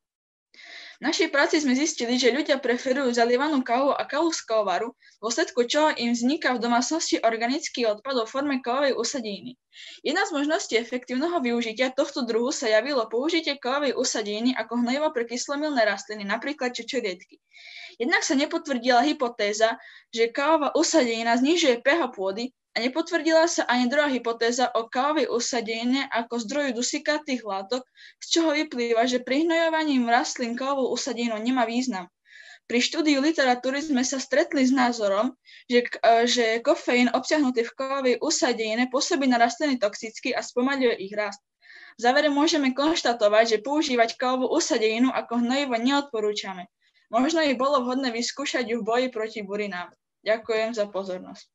V našej práci sme zistili, že ľudia preferujú zalievanú kávu a kávu z kávovaru, v dôsledku čoho im vzniká v domácnosti organický odpad vo forme kávovej usadiny. Jedna z možností efektívneho využitia tohto druhu sa javilo použitie kávovej usadiny ako hnojivo pre kyslomilné rastliny, napríklad čečoriedky. Jednak sa nepotvrdila hypotéza, že kávová usadina znižuje pH pôdy a nepotvrdila sa ani druhá hypotéza o kávovej usadine ako zdroju dusíkatých látok, z čoho vyplýva, že pri hnojovaní rastlín kávovou usadinou nemá význam. Pri štúdiu literatúry sme sa stretli s názorom, že kofeín obsiahnutý v kávovej usadine pôsobí na rastliny toxicky a spomaľuje ich rast. V závere môžeme konštatovať, že používať kávovú usadinu ako hnojivo neodporúčame. Možno by bolo vhodné vyskúšať ju v boji proti burinám. Ďakujem za pozornosť.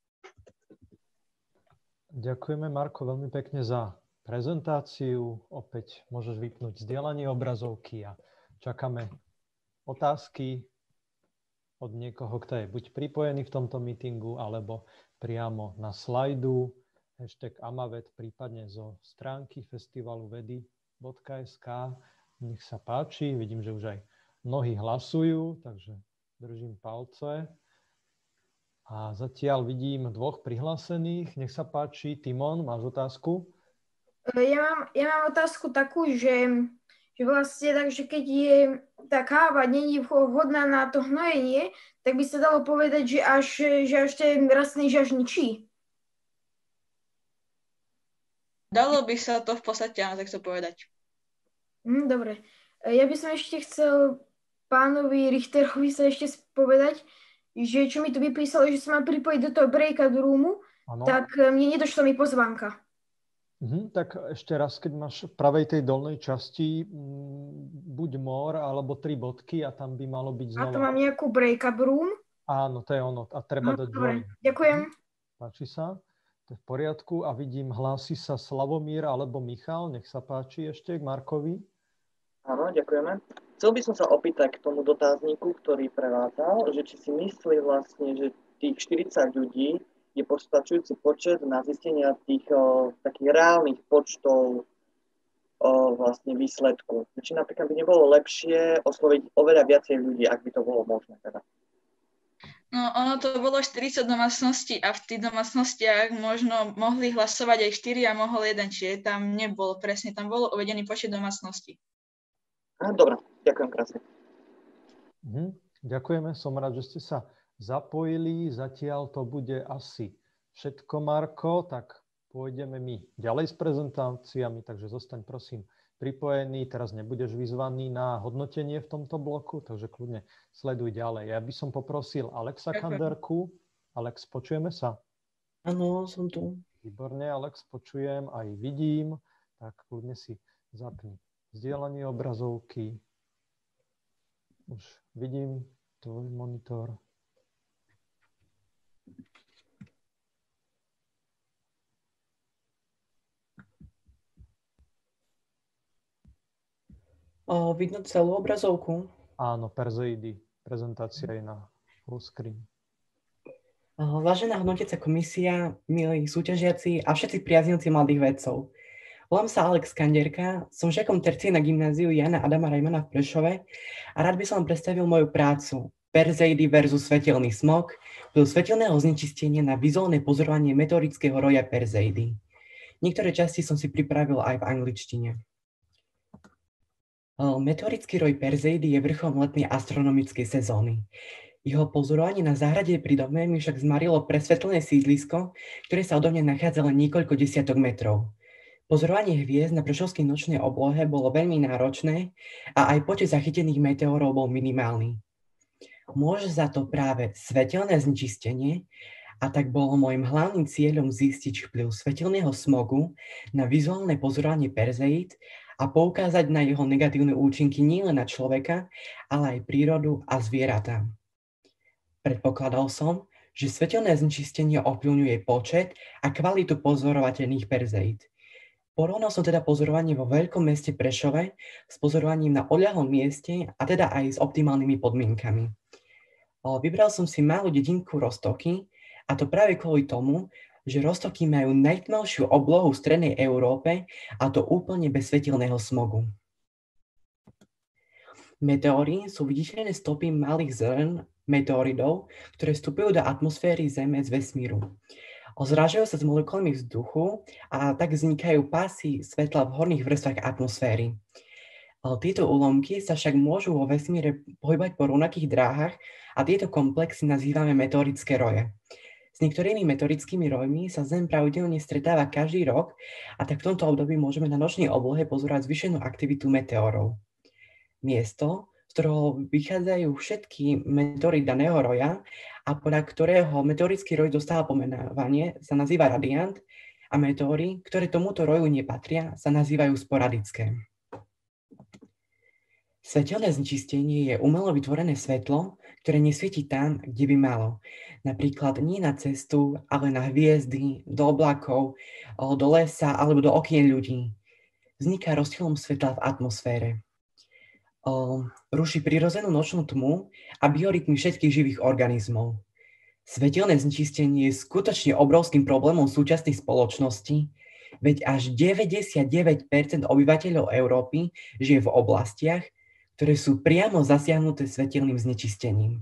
Ďakujeme, Marko, veľmi pekne za prezentáciu. Opäť môžeš vypnúť zdieľanie obrazovky a čakáme otázky od niekoho, kto je buď pripojený v tomto meetingu, alebo priamo na slajdu #Amavet, prípadne zo stránky festivaluvedy.sk. Nech sa páči, vidím, že už aj mnohí hlasujú, takže držím palce. A zatiaľ vidím 2 prihlásených. Nech sa páči, Timon, máš otázku? Ja mám otázku takú, že vlastne tak, že keď je tá káva není vhodná na to hnojenie, tak by sa dalo povedať, že až ten rastliny že až ničí. Dalo by sa to v podstate tak to povedať. Dobre. Ja by som ešte chcel pánovi Richterovi sa ešte povedať, že čo mi tu vypísalo, že sa mám pripojiť do toho breakout roomu, tak mne nedošla mi pozvánka. Tak ešte raz, keď máš v pravej tej dolnej časti buď more alebo 3 bodky a tam by malo byť znova. A to mám nejakú breakout room? Áno, to je ono. A treba dať join. Ďakujem. Páči sa? To je v poriadku. A vidím, hlási sa Slavomír alebo Michal. Nech sa páči ešte k Markovi. Áno, ďakujeme. Chcel by som sa opýtať k tomu dotazníku, ktorý prevádzal, že či si myslí vlastne, že tých 40 ľudí je postačujúci počet na zistenia tých takých reálnych počtov vlastne výsledku. Či napríklad by nebolo lepšie osloviť oveľa viacej ľudí, ak by to bolo možné teda. No, ono to bolo 40 domácností a v tých domácnostiach možno mohli hlasovať aj 4 a mohol 1, čiže tam nebolo presne, tam bolo uvedený počet domácností. Dobre, ďakujem krásne. Ďakujeme, som rád, že ste sa zapojili. Zatiaľ to bude asi všetko, Marko, tak pôjdeme my ďalej s prezentáciami, takže zostaň prosím pripojený. Teraz nebudeš vyzvaný na hodnotenie v tomto bloku, takže kľudne sleduj ďalej. Ja by som poprosil Alexa Kanderku. Alex, počujeme sa? Áno, som tu. Výborne, Alex, počujem, aj vidím, tak kľudne si zapni zdieľanie obrazovky. Už vidím tvoj monitor. Vidno celú obrazovku? Áno, Perseidy. Prezentácia je na full screen. Vážená hodnotiaca komisia, milí súťažiaci a všetci priaznivci mladých vedcov. Volám sa Alex Kanderka, som žiakom tercie na gymnáziu Jana Adama Rajmana v Prešove a rád by som vám predstavil moju prácu Perseidy versus svetelný smog, vplyv svetelného znečistenia na vizuálne pozorovanie meteorického roja Perseidy. Niektoré časti som si pripravil aj v angličtine. Meteorický roj Perseidy je vrcholom letnej astronomickej sezóny. Jeho pozorovanie na záhrade pri dome mi však zmarilo presvetlené sídlisko, ktoré sa odo mňa nachádza len niekoľko desiatok metrov. Pozorovanie hviezd na prešovskej nočnej oblohe bolo veľmi náročné a aj počet zachytených meteorov bol minimálny. Môže za to práve svetelné znečistenie a tak bolo môjim hlavným cieľom zistiť vplyv svetelného smogu na vizuálne pozorovanie Perseid a poukázať na jeho negatívne účinky nielen na človeka, ale aj prírodu a zvieratá. Predpokladal som, že svetelné znečistenie ovplyvňuje počet a kvalitu pozorovateľných Perseid. Porovnal som teda pozorovanie vo veľkom meste Prešove s pozorovaním na odľahlom mieste a teda aj s optimálnymi podmienkami. Vybral som si malú dedinku Roztoky a to práve kvôli tomu, že Roztoky majú najtmavšiu oblohu v strednej Európe a to úplne bez svetelného smogu. Meteóry sú viditeľné stopy malých zrn meteoridov, ktoré vstupujú do atmosféry Zeme z vesmíru. Zrážajú sa s molekulami vzduchu a tak vznikajú pásy svetla v horných vrstvách atmosféry. Tieto úlomky sa však môžu vo vesmíre pohybovať po rovnakých dráhach a tieto komplexy nazývame meteorické roje. S niektorými meteorickými rojmi sa Zem pravidelne stretáva každý rok a tak v tomto období môžeme na nočnej oblohe pozorovať zvýšenú aktivitu meteorov. Miesto, z ktorého vychádzajú všetky meteory daného roja a podľa ktorého meteorický roj dostáva pomenovanie, sa nazýva radiant a meteóry, ktoré tomuto roju nepatria, sa nazývajú sporadické. Svetelné znečistenie je umelo vytvorené svetlo, ktoré nesvieti tam, kde by malo. Napríklad nie na cestu, ale na hviezdy, do oblakov, do lesa alebo do okien ľudí. Vzniká rozdielom svetla v atmosfére. Ruší prirodzenú nočnú tmu a biorytmy všetkých živých organizmov. Svetelné znečistenie je skutočne obrovským problémom súčasnej spoločnosti, veď až 99% obyvateľov Európy žije v oblastiach, ktoré sú priamo zasiahnuté svetelným znečistením.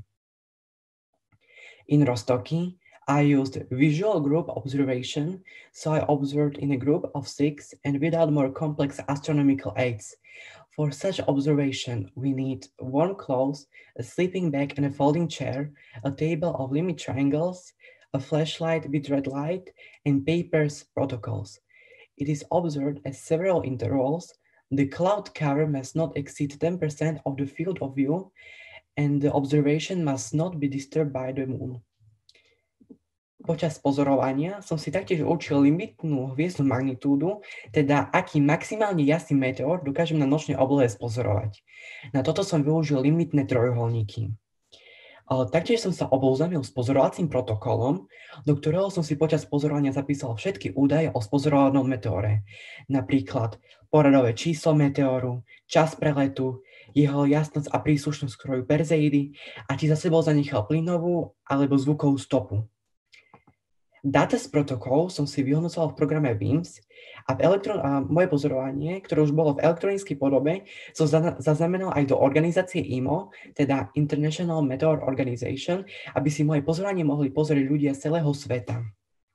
In Rostoki, I used visual group observation, so I observed in a group of 6 and without more complex astronomical aids. For such observation, we need warm clothes, a sleeping bag and a folding chair, a table of limit triangles, a flashlight with red light, and papers protocols. It is observed at several intervals. The cloud cover must not exceed 10% of the field of view, and the observation must not be disturbed by the moon. Počas pozorovania som si taktiež určil limitnú hviezdnu magnitúdu, teda aký maximálne jasný meteor dokážem na nočnej oblohe spozorovať. Na toto som využil limitné trojuholníky. Taktiež som sa oboznámil s pozorovacím protokolom, do ktorého som si počas pozorovania zapísal všetky údaje o spozorovanom meteore. Napríklad poradové číslo meteoru, čas preletu, jeho jasnosť a príslušnosť kroju Perseidy a či za sebou zanechal plynovú alebo zvukovú stopu. Dáta z protokolu som si vyhodnocoval v programe WIMS a moje pozorovanie, ktoré už bolo v elektronickej podobe, som zaznamenal aj do organizácie IMO, teda International Meteor Organization, aby si moje pozorovanie mohli pozrieť ľudia z celého sveta.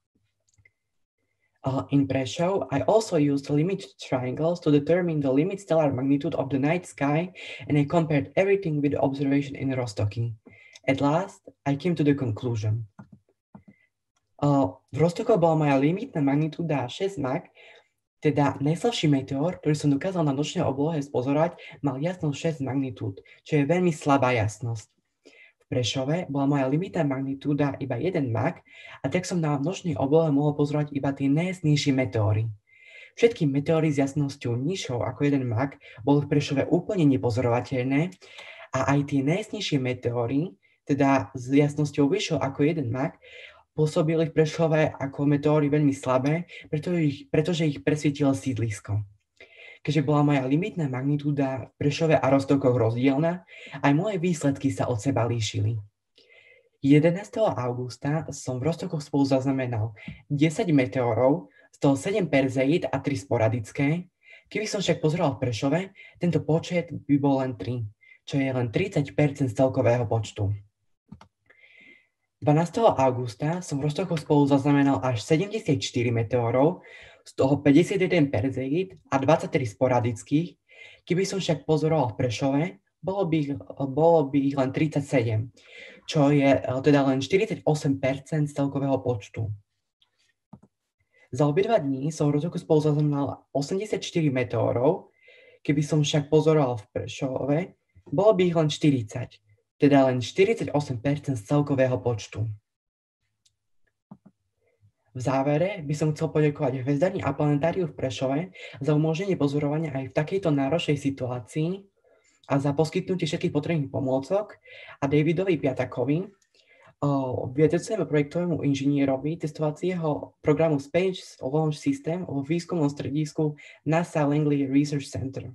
In Prešov, I also used limit triangles to determine the limit stellar magnitude of the night sky, and I compared everything with the observation in Rostoki. At last, I came to the conclusion. V Rostoku bola moja limitná magnitúda 6 Mach, teda najslabší meteor, ktorý som dokázal na nočnej oblohe spozorovať, mal jasnosť 6 magnitúd, čo je veľmi slabá jasnosť. V Prešove bola moja limitná magnitúda iba 1 Mach a tak som na nočnej oblohe mohol pozorovať iba tie najjasnejšie meteóry. Všetky meteóry s jasnosťou nižšou ako 1 Mach boli v Prešove úplne nepozorovateľné a aj tie najjasnejšie meteóry, teda s jasnosťou vyššou ako 1 Mach, pôsobili v Prešove ako meteóry veľmi slabé, pretože ich presvietilo sídlisko. Keďže bola moja limitná magnitúda v Prešove a Roztokoch rozdielna, aj moje výsledky sa od seba líšili. 11. augusta som v Roztokoch spolu zaznamenal 10 meteorov, z toho 7 Perseid a 3 sporadické. Keby som však pozeral v Prešove, tento počet by bol len 3, čo je len 30% z celkového počtu. 12. augusta som v Roztokoch spolu zaznamenal až 74 meteorov, z toho 51 Perseid a 23 sporadických. Keby som však pozoroval v Prešove, bolo by ich len 37, čo je teda len 48% z celkového počtu. Za obidva dní som v Roztoku spolu zaznamenal 84 meteorov, keby som však pozoroval v Prešove, bolo by ich len 40. Teda len 48% z celkového počtu. V závere by som chcel poďakovať Hviezdarni a planetáriu v Prešove za umožnenie pozorovania aj v takejto náročnej situácii a za poskytnutie všetkých potrebných pomôcok a Davidovi Piatakovi, vedeckému projektovému inžinierovi testovacieho programu Space Launch System vo výskumnom stredisku NASA Langley Research Center.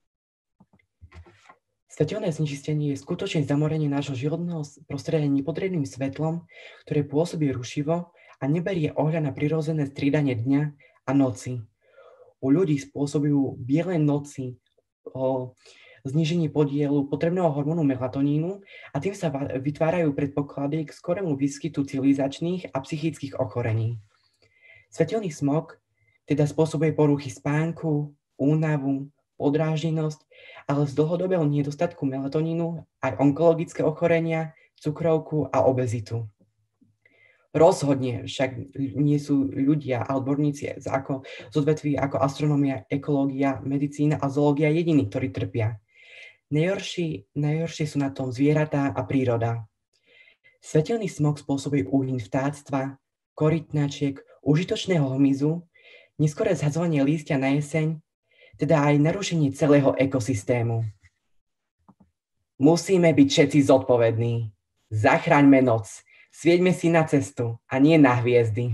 Svetelné znečistenie je skutočne zamorenie nášho životného prostredia nepotrebným svetlom, ktoré pôsobí rušivo a neberie ohľad na prirodzené striedanie dňa a noci. U ľudí spôsobujú biele noci zníženie podielu potrebného hormónu melatonínu a tým sa vytvárajú predpoklady k skorému výskytu civilizačných a psychických ochorení. Svetelný smog teda spôsobuje poruchy spánku, únavu, podráždenosť, ale z dlhodobého nedostatku melatonínu aj onkologické ochorenia, cukrovku a obezitu. Rozhodne však nie sú ľudia a odborníci z odvetví ako astronómia, ekológia, medicína a zoológia jediní, ktorí trpia. Najhoršie sú na tom zvieratá a príroda. Svetelný smog spôsobuje úhyn vtáctva, korytnačiek, užitočného hmyzu, neskoré zhadzovanie lístia na jeseň, teda aj narušenie celého ekosystému. Musíme byť všetci zodpovední. Zachraňme noc. Svieťme si na cestu a nie na hviezdy.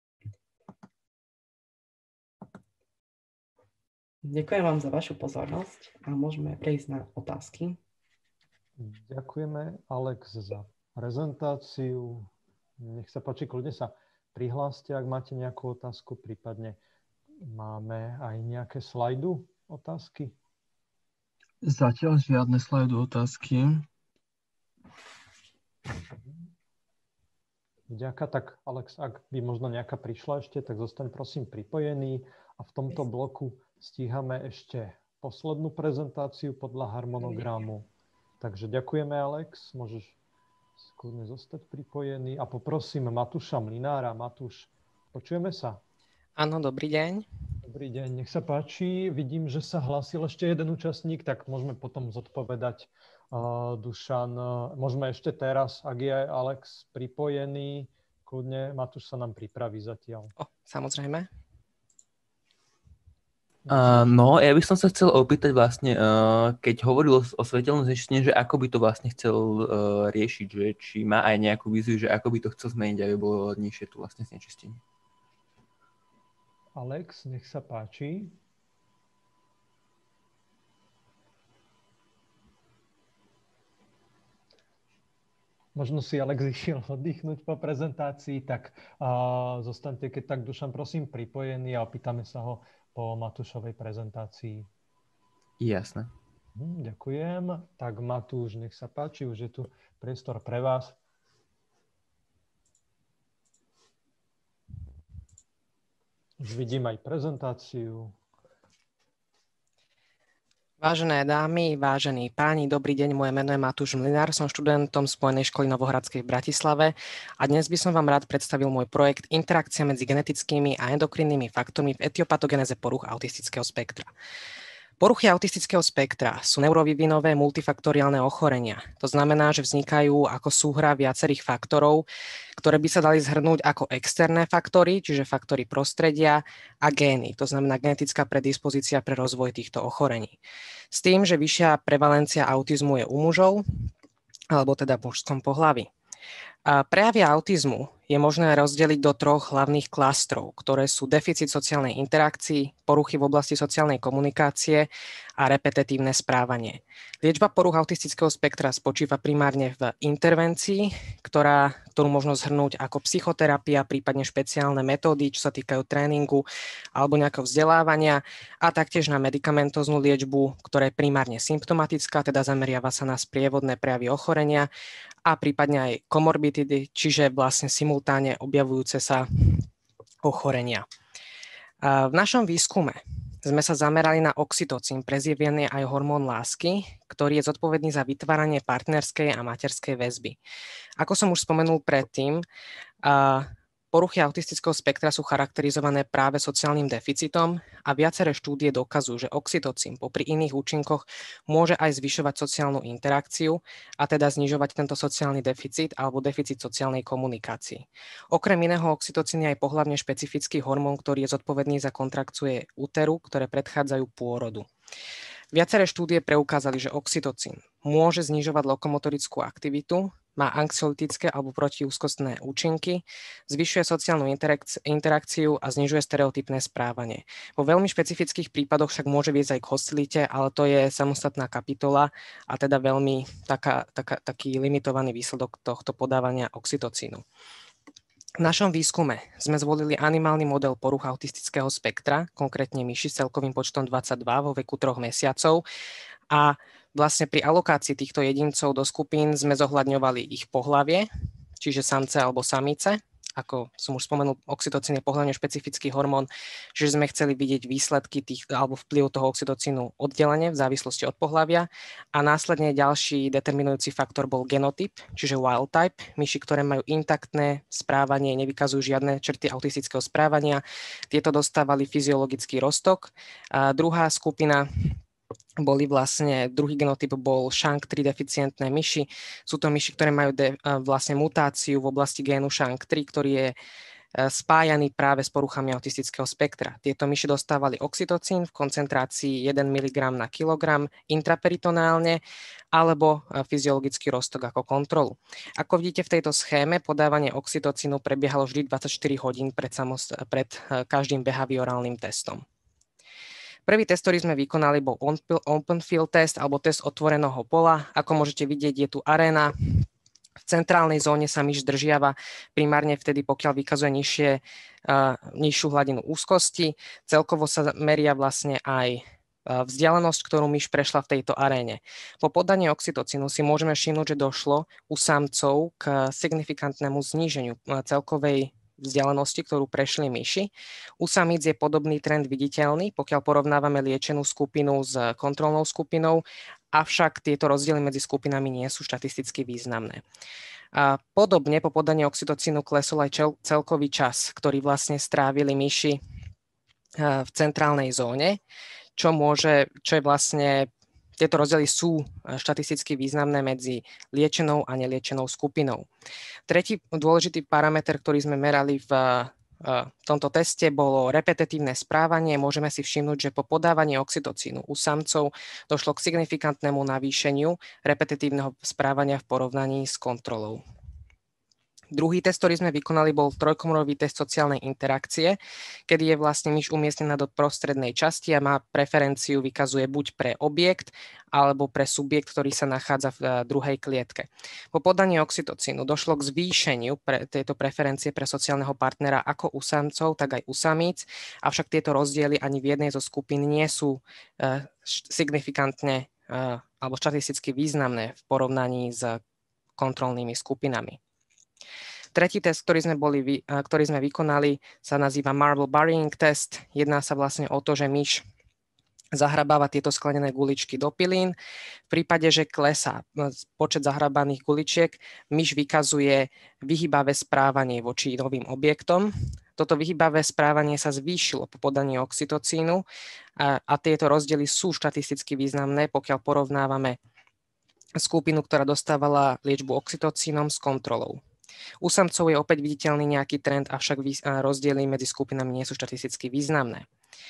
Ďakujem vám za vašu pozornosť a môžeme prejsť na otázky. Ďakujeme, Alex, za prezentáciu. Nech sa páči, kľudne sa prihláste, ak máte nejakú otázku, prípadne máme aj nejaké slajdu otázky? Zatiaľ žiadne slajdu otázky. Ďakujem. Tak Alex, ak by možno nejaká prišla ešte, tak zostaň prosím pripojený a v tomto bloku stíhame ešte poslednú prezentáciu podľa harmonogramu. Takže ďakujeme, Alex, môžeš skúrne zostať pripojený a poprosím Matúša Mlynára. Matúš, počujeme sa? Áno, dobrý deň. Dobrý deň, nech sa páči. Vidím, že sa hlásil ešte jeden účastník, tak môžeme potom zodpovedať. Dušan, môžeme ešte teraz, ak je Alex pripojený, kľudne Matúš sa nám pripraví zatiaľ. Samozrejme. No, ja by som sa chcel opýtať vlastne, keď hovoril o svetelnom znečistení, že ako by to vlastne chcel riešiť, že či má aj nejakú víziu, že ako by to chcel zmeniť, aby bolo nižšie tu vlastne znečistenie. Alex, nech sa páči. Možno si Alex išiel oddychnúť po prezentácii, tak zostaňte, keď tak, Dušan, prosím, pripojený a opýtame sa ho po Matúšovej prezentácii. Jasné. Ďakujem. Tak Matúš, nech sa páči, už je tu priestor pre vás. Už vidím aj prezentáciu. Vážené dámy, vážení páni, dobrý deň, moje meno je Matúš Mlynár, som študentom Spojenej školy Novohradskej v Bratislave a dnes by som vám rád predstavil môj projekt Interakcia medzi genetickými a endokrinnými faktormi v etiopatogenéze porúch autistického spektra. Poruchy autistického spektra sú neurovývinové multifaktoriálne ochorenia. To znamená, že vznikajú ako súhra viacerých faktorov, ktoré by sa dali zhrnúť ako externé faktory, čiže faktory prostredia a gény. To znamená genetická predispozícia pre rozvoj týchto ochorení. S tým, že vyššia prevalencia autizmu je u mužov, alebo teda v mužskom pohlaví. Prejavy autizmu je možné rozdeliť do troch hlavných klastrov, ktoré sú deficit sociálnej interakcii, poruchy v oblasti sociálnej komunikácie a repetitívne správanie. Liečba porúch autistického spektra spočíva primárne v intervencii, ktorú možno zhrnúť ako psychoterapia, prípadne špeciálne metódy, čo sa týkajú tréningu alebo nejakého vzdelávania a taktiež na medikamentóznu liečbu, ktorá je primárne symptomatická, teda zameriava sa na sprievodné prejavy ochorenia a prípadne aj komorbididy, čiže vlastne simultáne objavujúce sa ochorenia. V našom výskume sme sa zamerali na oxytocín, prezývaný aj hormón lásky, ktorý je zodpovedný za vytváranie partnerskej a materskej väzby. Ako som už spomenul predtým, poruchy autistického spektra sú charakterizované práve sociálnym deficitom a viaceré štúdie dokazujú, že oxytocín popri iných účinkoch môže aj zvyšovať sociálnu interakciu a teda znižovať tento sociálny deficit alebo deficit sociálnej komunikácii. Okrem iného oxytocín je aj pohlavne špecifický hormón, ktorý je zodpovedný za kontrakcie úteru, ktoré predchádzajú pôrodu. Viaceré štúdie preukázali, že oxytocín môže znižovať lokomotorickú aktivitu, má anxiolytické alebo protiúzkostné účinky, zvyšuje sociálnu interakciu a znižuje stereotypné správanie. Vo veľmi špecifických prípadoch však môže viesť aj k hostilite, ale to je samostatná kapitola a teda veľmi taký limitovaný výsledok tohto podávania oxytocínu. V našom výskume sme zvolili animálny model poruch autistického spektra, konkrétne myši s celkovým počtom 22 vo veku 3 mesiacov a vlastne pri alokácii týchto jedincov do skupín sme zohľadňovali ich pohlavie, čiže samce alebo samice. Ako som už spomenul, oxytocín je pohlavne špecifický hormón, že sme chceli vidieť výsledky alebo vplyv toho oxytocínu oddelenie v závislosti od pohlavia. A následne ďalší determinujúci faktor bol genotyp, čiže wild type, myši, ktoré majú intaktné správanie, nevykazujú žiadne črty autistického správania. Tieto dostávali fyziologický roztok. A druhá skupina druhý genotyp bol SHANK3 deficientné myši. Sú to myši, ktoré majú vlastne mutáciu v oblasti génu SHANK3, ktorý je spájaný práve s poruchami autistického spektra. Tieto myši dostávali oxytocín v koncentrácii 1 mg na kilogram intraperitonálne alebo fyziologický roztok ako kontrolu. Ako vidíte v tejto schéme, podávanie oxytocínu prebiehalo vždy 24 hodín pred každým behaviorálnym testom. Prvý test, ktorý sme vykonali, bol open field test alebo test otvoreného pola. Ako môžete vidieť, je tu aréna. V centrálnej zóne sa myš zdržiava primárne vtedy, pokiaľ vykazuje nižšiu hladinu úzkosti. Celkovo sa meria vlastne aj vzdialenosť, ktorú myš prešla v tejto aréne. Po podaní oxytocínu si môžeme všimnúť, že došlo u samcov k signifikantnému zníženiu celkovej vzdialenosti, ktorú prešli myši. U samíc je podobný trend viditeľný, pokiaľ porovnávame liečenú skupinu s kontrolnou skupinou, avšak tieto rozdiely medzi skupinami nie sú štatisticky významné. A podobne po podaní oxytocínu klesol aj celkový čas, ktorý vlastne strávili myši v centrálnej zóne, čo je vlastne, tieto rozdiely sú štatisticky významné medzi liečenou a neliečenou skupinou. Tretí dôležitý parameter, ktorý sme merali v tomto teste, bolo repetitívne správanie. Môžeme si všimnúť, že po podávaní oxytocínu u samcov došlo k signifikantnému navýšeniu repetitívneho správania v porovnaní s kontrolou. Druhý test, ktorý sme vykonali, bol trojkomorový test sociálnej interakcie, kedy je vlastne myš umiestnená do prostrednej časti a má preferenciu, vykazuje buď pre objekt alebo pre subjekt, ktorý sa nachádza v druhej klietke. Po podaní oxytocínu došlo k zvýšeniu tejto preferencie pre sociálneho partnera ako u samcov, tak aj u samíc, avšak tieto rozdiely ani v jednej zo skupín nie sú signifikantne alebo štatisticky významné v porovnaní s kontrolnými skupinami. Tretí test, ktorý sme vykonali, sa nazýva Marble Burying Test. Jedná sa vlastne o to, že myš zahrabáva tieto sklenené guličky do pilín. V prípade, že klesá počet zahrabaných guličiek, myš vykazuje vyhybavé správanie voči novým objektom. Toto vyhybavé správanie sa zvýšilo po podaní oxytocínu a tieto rozdiely sú štatisticky významné, pokiaľ porovnávame skupinu, ktorá dostávala liečbu oxytocínom s kontrolou. U samcov je opäť viditeľný nejaký trend, avšak rozdiely medzi skupinami nie sú štatisticky významné.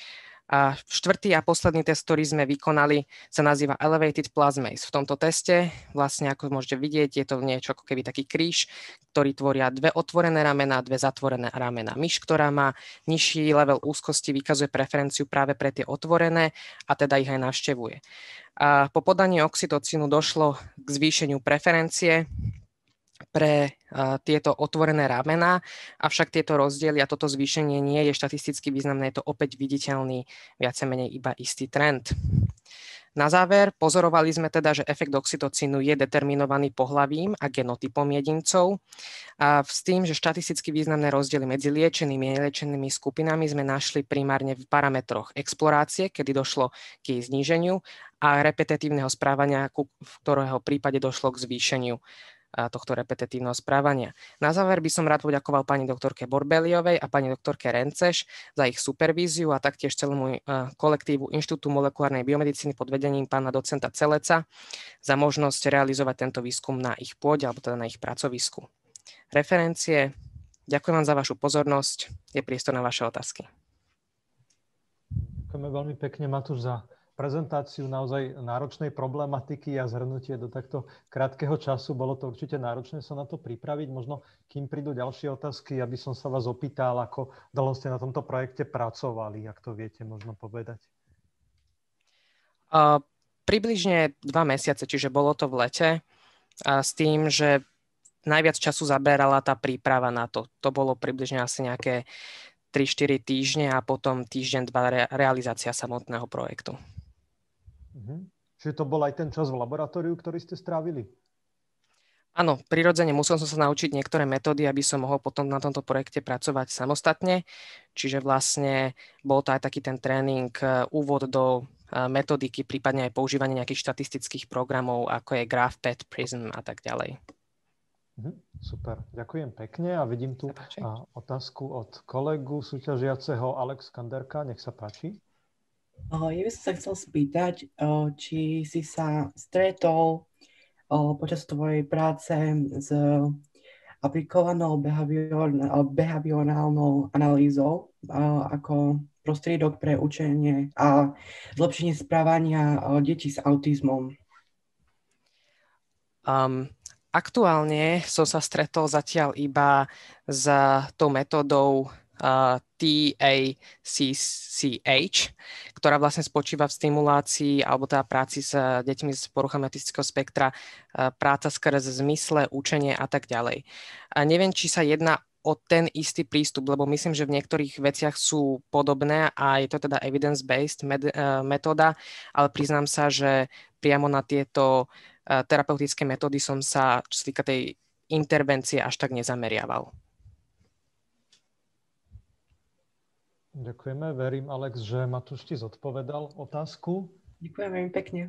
A štvrtý a posledný test, ktorý sme vykonali, sa nazýva Elevated Plasmase. V tomto teste, vlastne ako môžete vidieť, je to niečo ako keby taký kríž, ktorý tvoria dve otvorené ramená, dve zatvorené ramená. Myš, ktorá má nižší level úzkosti, vykazuje preferenciu práve pre tie otvorené a teda ich aj navštevuje. A po podaní oxytocínu došlo k zvýšeniu preferencie pre tieto otvorené ramená, avšak tieto rozdiely a toto zvýšenie nie je štatisticky významné, je to opäť viditeľný viacemenej iba istý trend. Na záver pozorovali sme teda, že efekt oxytocínu je determinovaný pohlavím a genotypom jedincov a s tým, že štatisticky významné rozdiely medzi liečenými a neliečenými skupinami sme našli primárne v parametroch explorácie, kedy došlo k jej zníženiu, a repetitívneho správania, v ktorého prípade došlo k zvýšeniu tohto repetitívneho správania. Na záver by som rád poďakoval pani doktorke Borbeliovej a pani doktorke Renceš za ich supervíziu a taktiež celému kolektívu Inštitútu molekulárnej biomedicíny pod vedením pána docenta Celeca za možnosť realizovať tento výskum na ich pôde alebo teda na ich pracovisku. Referencie. Ďakujem vám za vašu pozornosť. Je priestor na vaše otázky. Ďakujeme veľmi pekne, Matúš, za prezentáciu naozaj náročnej problematiky a zhrnutie do takto krátkeho času. Bolo to určite náročné sa na to pripraviť. Možno, kým prídu ďalšie otázky, aby som sa vás opýtal, ako dlho ste na tomto projekte pracovali, ak to viete možno povedať. Približne 2 mesiace, čiže bolo to v lete, s tým, že najviac času zaberala tá príprava na to. To bolo približne asi nejaké 3-4 týždne a potom týždeň, 2 realizácia samotného projektu. Čiže to bol aj ten čas v laboratóriu, ktorý ste strávili? Áno, prirodzene musel som sa naučiť niektoré metódy, aby som mohol potom na tomto projekte pracovať samostatne. Čiže vlastne bol to aj taký ten tréning, úvod do metodiky, prípadne aj používanie nejakých štatistických programov, ako je GraphPad, Prism a tak ďalej. Super, ďakujem pekne a vidím tu otázku od kolegu súťažiaceho Alex Kanderka, nech sa páči. Ja by som sa chcel spýtať, či si sa stretol počas tvojej práce s aplikovanou behaviorálnou analýzou ako prostriedok pre učenie a zlepšenie správania detí s autizmom. Aktuálne som sa stretol zatiaľ iba s tou metódou TACCH, ktorá vlastne spočíva v stimulácii alebo teda práci s deťmi z poruchami autistického spektra, práca skrz zmysle, učenie a tak ďalej. A neviem, či sa jedná o ten istý prístup, lebo myslím, že v niektorých veciach sú podobné a je to teda evidence-based metóda, ale priznám sa, že priamo na tieto terapeutické metódy som sa, čo sa týka tej intervencie, až tak nezameriaval. Ďakujeme. Verím, Alex, že Matúš ti zodpovedal otázku. Ďakujem veľmi pekne.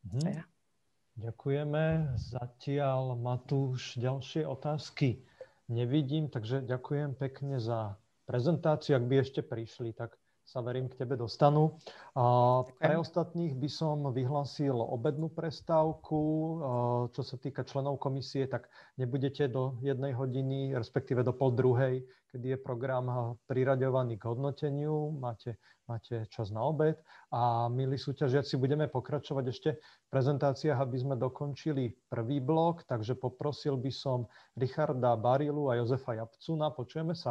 Ďakujeme. Zatiaľ, Matúš, ďalšie otázky nevidím, takže ďakujem pekne za prezentáciu. Ak by ešte prišli, tak sa verím k tebe dostanú. Pre ostatných by som vyhlásil obednú prestávku. Čo sa týka členov komisie, tak nebudete do 1 hodiny, respektíve do 12:30, kedy je program priraďovaný k hodnoteniu. Máte čas na obed. A milí súťažiaci, budeme pokračovať ešte v prezentáciách, aby sme dokončili prvý blok. Takže poprosil by som Richarda Barilu a Jozefa Jabcuna. Počujeme sa?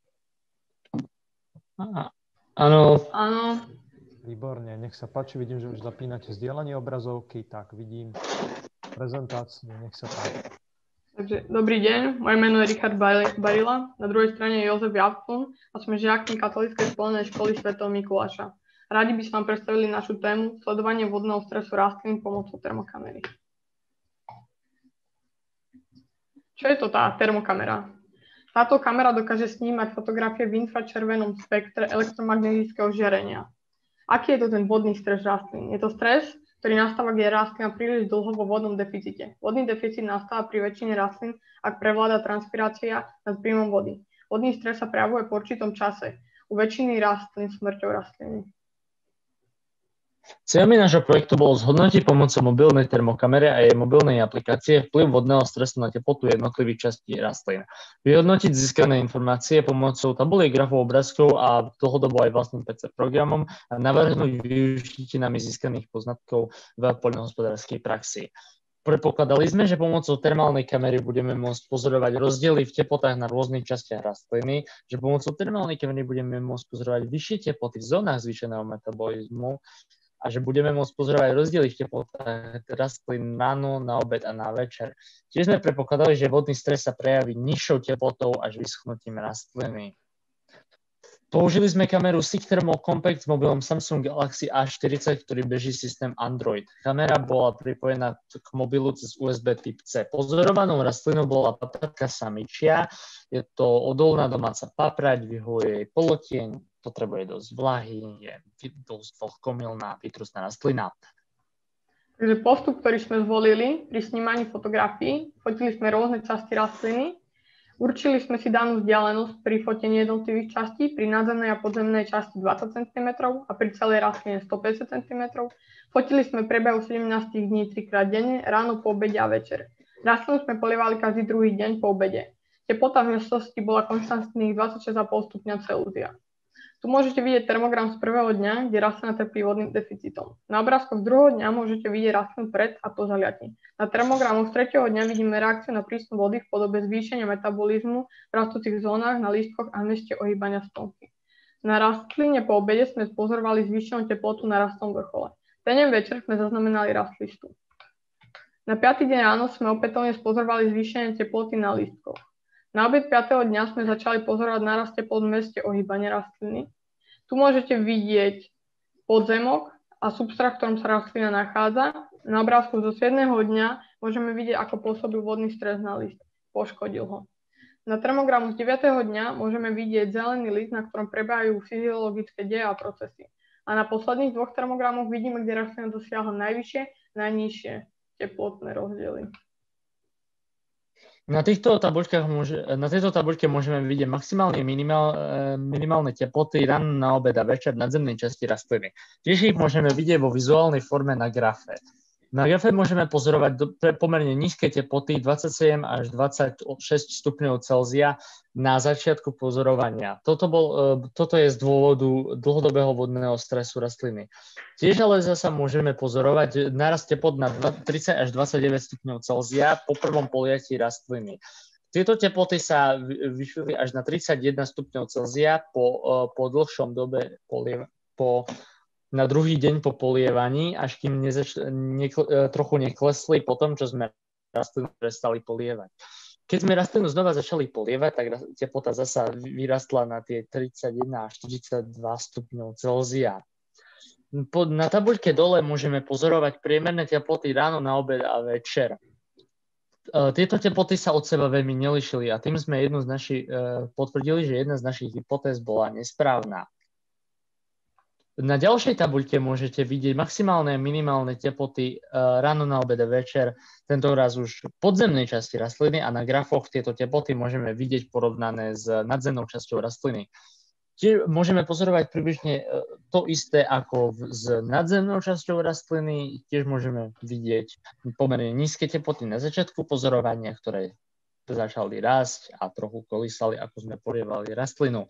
Áno. Výborne, nech sa páči, vidím, že už zapínate zdieľanie obrazovky, tak vidím prezentáciu, nech sa páči. Takže dobrý deň, moje meno je Richard Barila, na druhej strane je Jozef Jabcun a sme žiakmi Katolíckej spoločnej školy Sv. Mikuláša. Radi by sme vám predstavili našu tému sledovanie vodného stresu rastlín pomocou termokamery. Čo je to tá termokamera? Táto kamera dokáže snímať fotografie v infračervenom spektre elektromagnetického žiarenia. Aký je to ten vodný stres rastlín? Je to stres, ktorý nastáva, keď je rastlina príliš dlho vo vodnom deficite. Vodný deficit nastáva pri väčšine rastlín, ak prevláda transpirácia nad príjmom vody. Vodný stres sa prejavuje po určitom čase. U väčšiny rastlín smrťou rastliny. Cieľmi nášho projektu bolo zhodnotiť pomocou mobilnej termokamery a jej mobilnej aplikácie vplyv vodného stresu na teplotu jednotlivých častí rastlín. Vyhodnotiť získané informácie pomocou tabuliek, grafov, obrázkov a dlhodobo aj vlastným PC programom a navrhnúť využitie nami získaných poznatkov v poľnohospodárskej praxi. Predpokladali sme, že pomocou termálnej kamery budeme môcť pozorovať rozdiely v teplotách na rôznych častiach rastliny, že pomocou termálnej kamery budeme môcť pozorovať vyššie teploty v zónach zvýšeného metabolizmu, a že budeme môcť pozorovať rozdiely v teplotách rastlín ráno, na obed a na večer. Tiež sme predpokladali, že vodný stres sa prejaví nižšou teplotou až vyschnutím rastliny. Použili sme kameru SICK Thermal Compact s mobilom Samsung Galaxy A40, ktorý beží systém Android. Kamera bola pripojená k mobilu cez USB typ C. Pozorovanou rastlinou bola paprika samičia. Je to odolná domáca paprať, vyhovuje jej polotieň, potrebuje dosť vlahy, je dosť vlhkomilná, vytrusná rastlina. Takže postup, ktorý sme zvolili pri snímaní fotografií, fotili sme rôzne časti rastliny, určili sme si danú vzdialenosť pri fotení jednotlivých častí, pri nadzemnej a podzemnej časti 20 cm a pri celej rastline 150 cm. Fotili sme priebehu 17 dní 3-krát denne, ráno, po obede a večer. Rastlinu sme polievali každý druhý deň po obede. Teplota v miestnosti bola konštantných 26,5 stupňa Celzia. Tu môžete vidieť termogram z prvého dňa, kde rastlina trpí vodným deficitom. Na obrázkoch z druhého dňa môžete vidieť rastlinu pred a po zaliatí. Na termogramoch z tretieho dňa vidíme reakciu na prísun vody v podobe zvýšenia metabolizmu v rastúcich zónach, na lístkoch a mieste ohýbania stonky. Na rastline po obede sme pozorovali zvýšenú teplotu na rastnom vrchole. Ten deň večer sme zaznamenali rast listu. Na 5. deň ráno sme opätovne spozorovali zvýšenie teploty na lístkoch. Na obed 5. dňa sme začali pozorovať nárast teplot v mieste ohýbania rastliny. Tu môžete vidieť podzemok a substrát, v ktorom sa rastlina nachádza. Na obrázku zo 7. dňa môžeme vidieť, ako pôsobil vodný stres na list. Poškodil ho. Na termogramu z 9. dňa môžeme vidieť zelený list, na ktorom prebiehajú fyziologické deje a procesy. A na posledných 2 termogramoch vidíme, kde rastlina dosiahla najvyššie, najnižšie teplotné rozdiely. Na tejto tabuľke môžeme vidieť maximálne minimálne teploty ráno, na obed a večer v nadzemnej časti rastliny. Tiež ich môžeme vidieť vo vizuálnej forme na grafe. Na grafe môžeme pozorovať pomerne nízke teploty 27 až 26 stupňov Celzia na začiatku pozorovania. Toto je z dôvodu dlhodobého vodného stresu rastliny. Tiež ale zasa môžeme pozorovať nárast teplot na 30 až 29 stupňov Celzia po prvom poliatí rastliny. Tieto teploty sa vyšli až na 31 stupňov Celzia po dlhšom dobe na druhý deň po polievaní, až kým trochu neklesli po tom, čo sme rastlinu prestali polievať. Keď sme rastlinu znova začali polievať, tak teplota zasa vyrastla na tie 31 až 42 stupňov Celzia. Na tabuľke dole môžeme pozorovať priemerné teploty ráno, na obed a večer. Tieto teploty sa od seba veľmi nelišili a tým sme potvrdili, že jedna z našich hypotéz bola nesprávna. Na ďalšej tabuľke môžete vidieť maximálne a minimálne teploty ráno, na obed a večer, tentoraz už v podzemnej časti rastliny a na grafoch tieto teploty môžeme vidieť porovnané s nadzemnou časťou rastliny. Tiež môžeme pozorovať približne to isté ako s nadzemnou časťou rastliny, tiež môžeme vidieť pomerne nízke teploty na začiatku pozorovania, ktoré začali rásť a trochu kolísali, ako sme polievali rastlinu.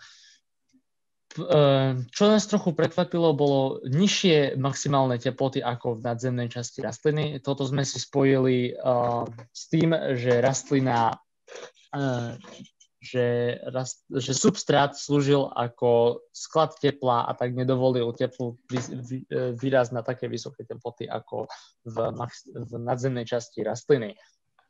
Čo nás trochu prekvapilo, bolo nižšie maximálne teploty ako v nadzemnej časti rastliny. Toto sme si spojili s tým, že rastlina, že substrát slúžil ako sklad tepla a tak nedovolil teplu výraz na také vysoké teploty ako v nadzemnej časti rastliny.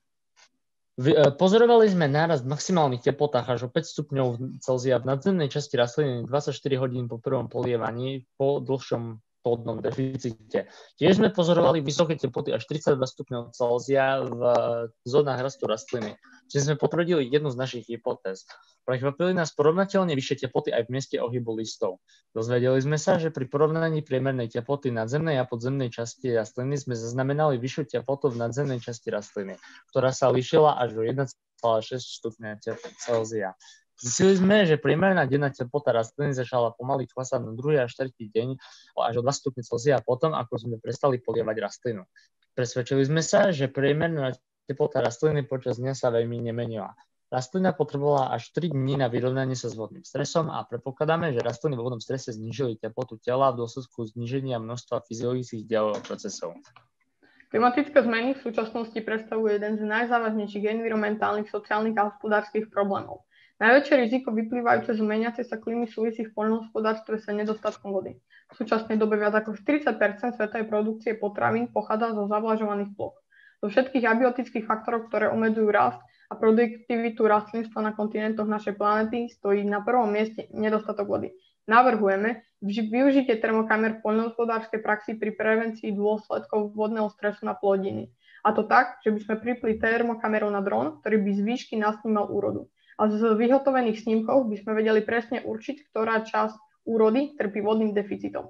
Pozorovali sme nárast v maximálnych teplotách až o 5 stupňov Celzia v nadzemnej časti rastliny 24 hodín po prvom polievaní po dlhšom plodnom deficite. Tiež sme pozorovali vysoké teploty až 32 stupňov Celzia v zónach rastu rastliny, čiže sme potvrdili jednu z našich hypotéz. Prekvapili nás porovnateľne vyššie teploty aj v mieste ohybu listov. Dozvedeli sme sa, že pri porovnaní priemernej teploty nadzemnej a podzemnej časti rastliny sme zaznamenali vyššiu teplotu v nadzemnej časti rastliny, ktorá sa líšila až o 1,6 stupňa Celzia. Zistili sme, že priemerná denná teplota rastliny začala pomaly klesať na druhý až tretí deň až o 2 stupne Celzia potom, ako sme prestali polievať rastlinu. Presvedčili sme sa, že priemerná teplota rastliny počas dňa sa veľmi nemenila. Rastlina potrebovala až 3 dni na vyrovnanie sa s vodným stresom a predpokladáme, že rastliny vo vodnom strese znížili teplotu tela v dôsledku zníženia množstva fyziologických dielov a procesov. Klimatické zmeny v súčasnosti predstavujú jeden z najzávažnejších environmentálnych, sociálnych a hospodárskych problémov. Najväčšie riziko vyplývajúce z meniacej sa klímy súvisí v poľnohospodárstve sa nedostatkom vody. V súčasnej dobe viac ako 40 % svetovej produkcie potravín pochádza zo zavlažovaných ploch. Zo všetkých abiotických faktorov, ktoré obmedzujú rast a produktivitu rastlinstva na kontinentoch našej planéty, stojí na prvom mieste nedostatok vody. Navrhujeme využitie termokamer v poľnohospodárskej praxi pri prevencii dôsledkov vodného stresu na plodiny. A to tak, že by sme pripli termokamerou na dron, ktorý by z výšky nasnímal úrodu. A z vyhotovených snímkov by sme vedeli presne určiť, ktorá časť úrody trpí vodným deficitom.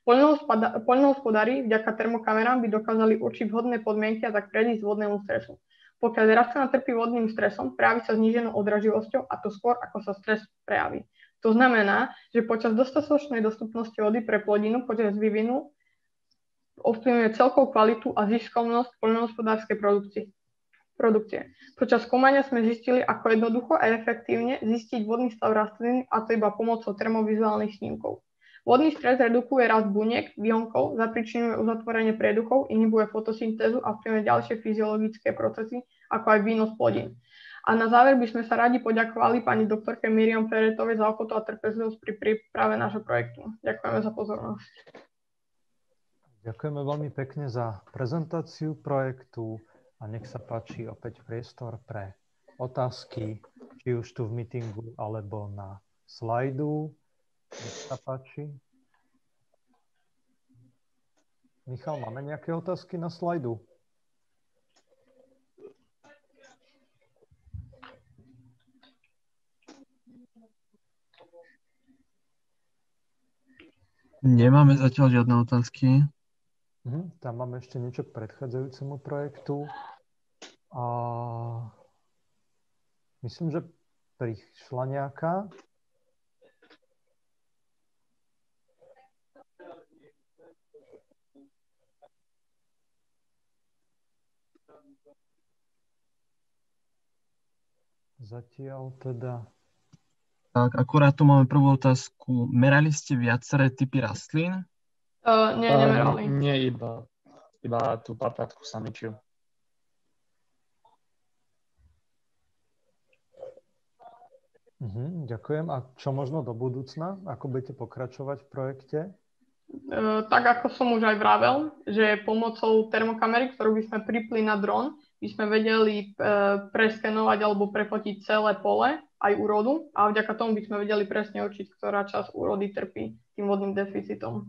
Poľnohospodári vďaka termokamerám by dokázali určiť vhodné podmienky a tak predísť vodnému stresu. Pokiaľ rastlina trpí vodným stresom, prejaví sa zníženou odraživosťou a to skôr, ako sa stres prejaví. To znamená, že počas dostatočnej dostupnosti vody pre plodinu počas vývinu ovplyvňuje celkovú kvalitu a ziskovnosť poľnohospodárskej produkcie. Počas skúmania sme zistili, ako jednoducho a efektívne zistiť vodný stav rastliny, a to iba pomocou termovizuálnych snímkov. Vodný stres redukuje rast buniek, výhonkov, zapričinuje uzatvorenie prieduchov, inhibuje fotosyntézu a vplyvňuje ďalšie fyziologické procesy, ako aj výnos plodín. A na záver by sme sa radi poďakovali pani doktorke Miriam Feretovej za ochotu a trpezlivosť pri príprave nášho projektu. Ďakujeme za pozornosť. Ďakujeme veľmi pekne za prezentáciu projektu a nech sa páči opäť priestor pre otázky, či už tu v meetingu alebo na slajdu. Nech sa páči. Michal, máme nejaké otázky na slajdu? Nemáme zatiaľ žiadne otázky. Tam máme ešte niečo k predchádzajúcemu projektu. A myslím, že prišla nejaká. Zatiaľ teda... Tak, akurát tu máme prvú otázku. Merali ste viaceré typy rastlín? Nie, nemerali. Nie, iba tú papratku samičiu. Ďakujem. A čo možno do budúcna? Ako budete pokračovať v projekte? Tak ako som už aj vravel, že pomocou termokamery, ktorú by sme pripli na dron, by sme vedeli preskenovať alebo prefotiť celé pole, aj úrodu, a vďaka tomu by sme vedeli presne určiť, ktorá časť úrody trpí tým vodným deficitom.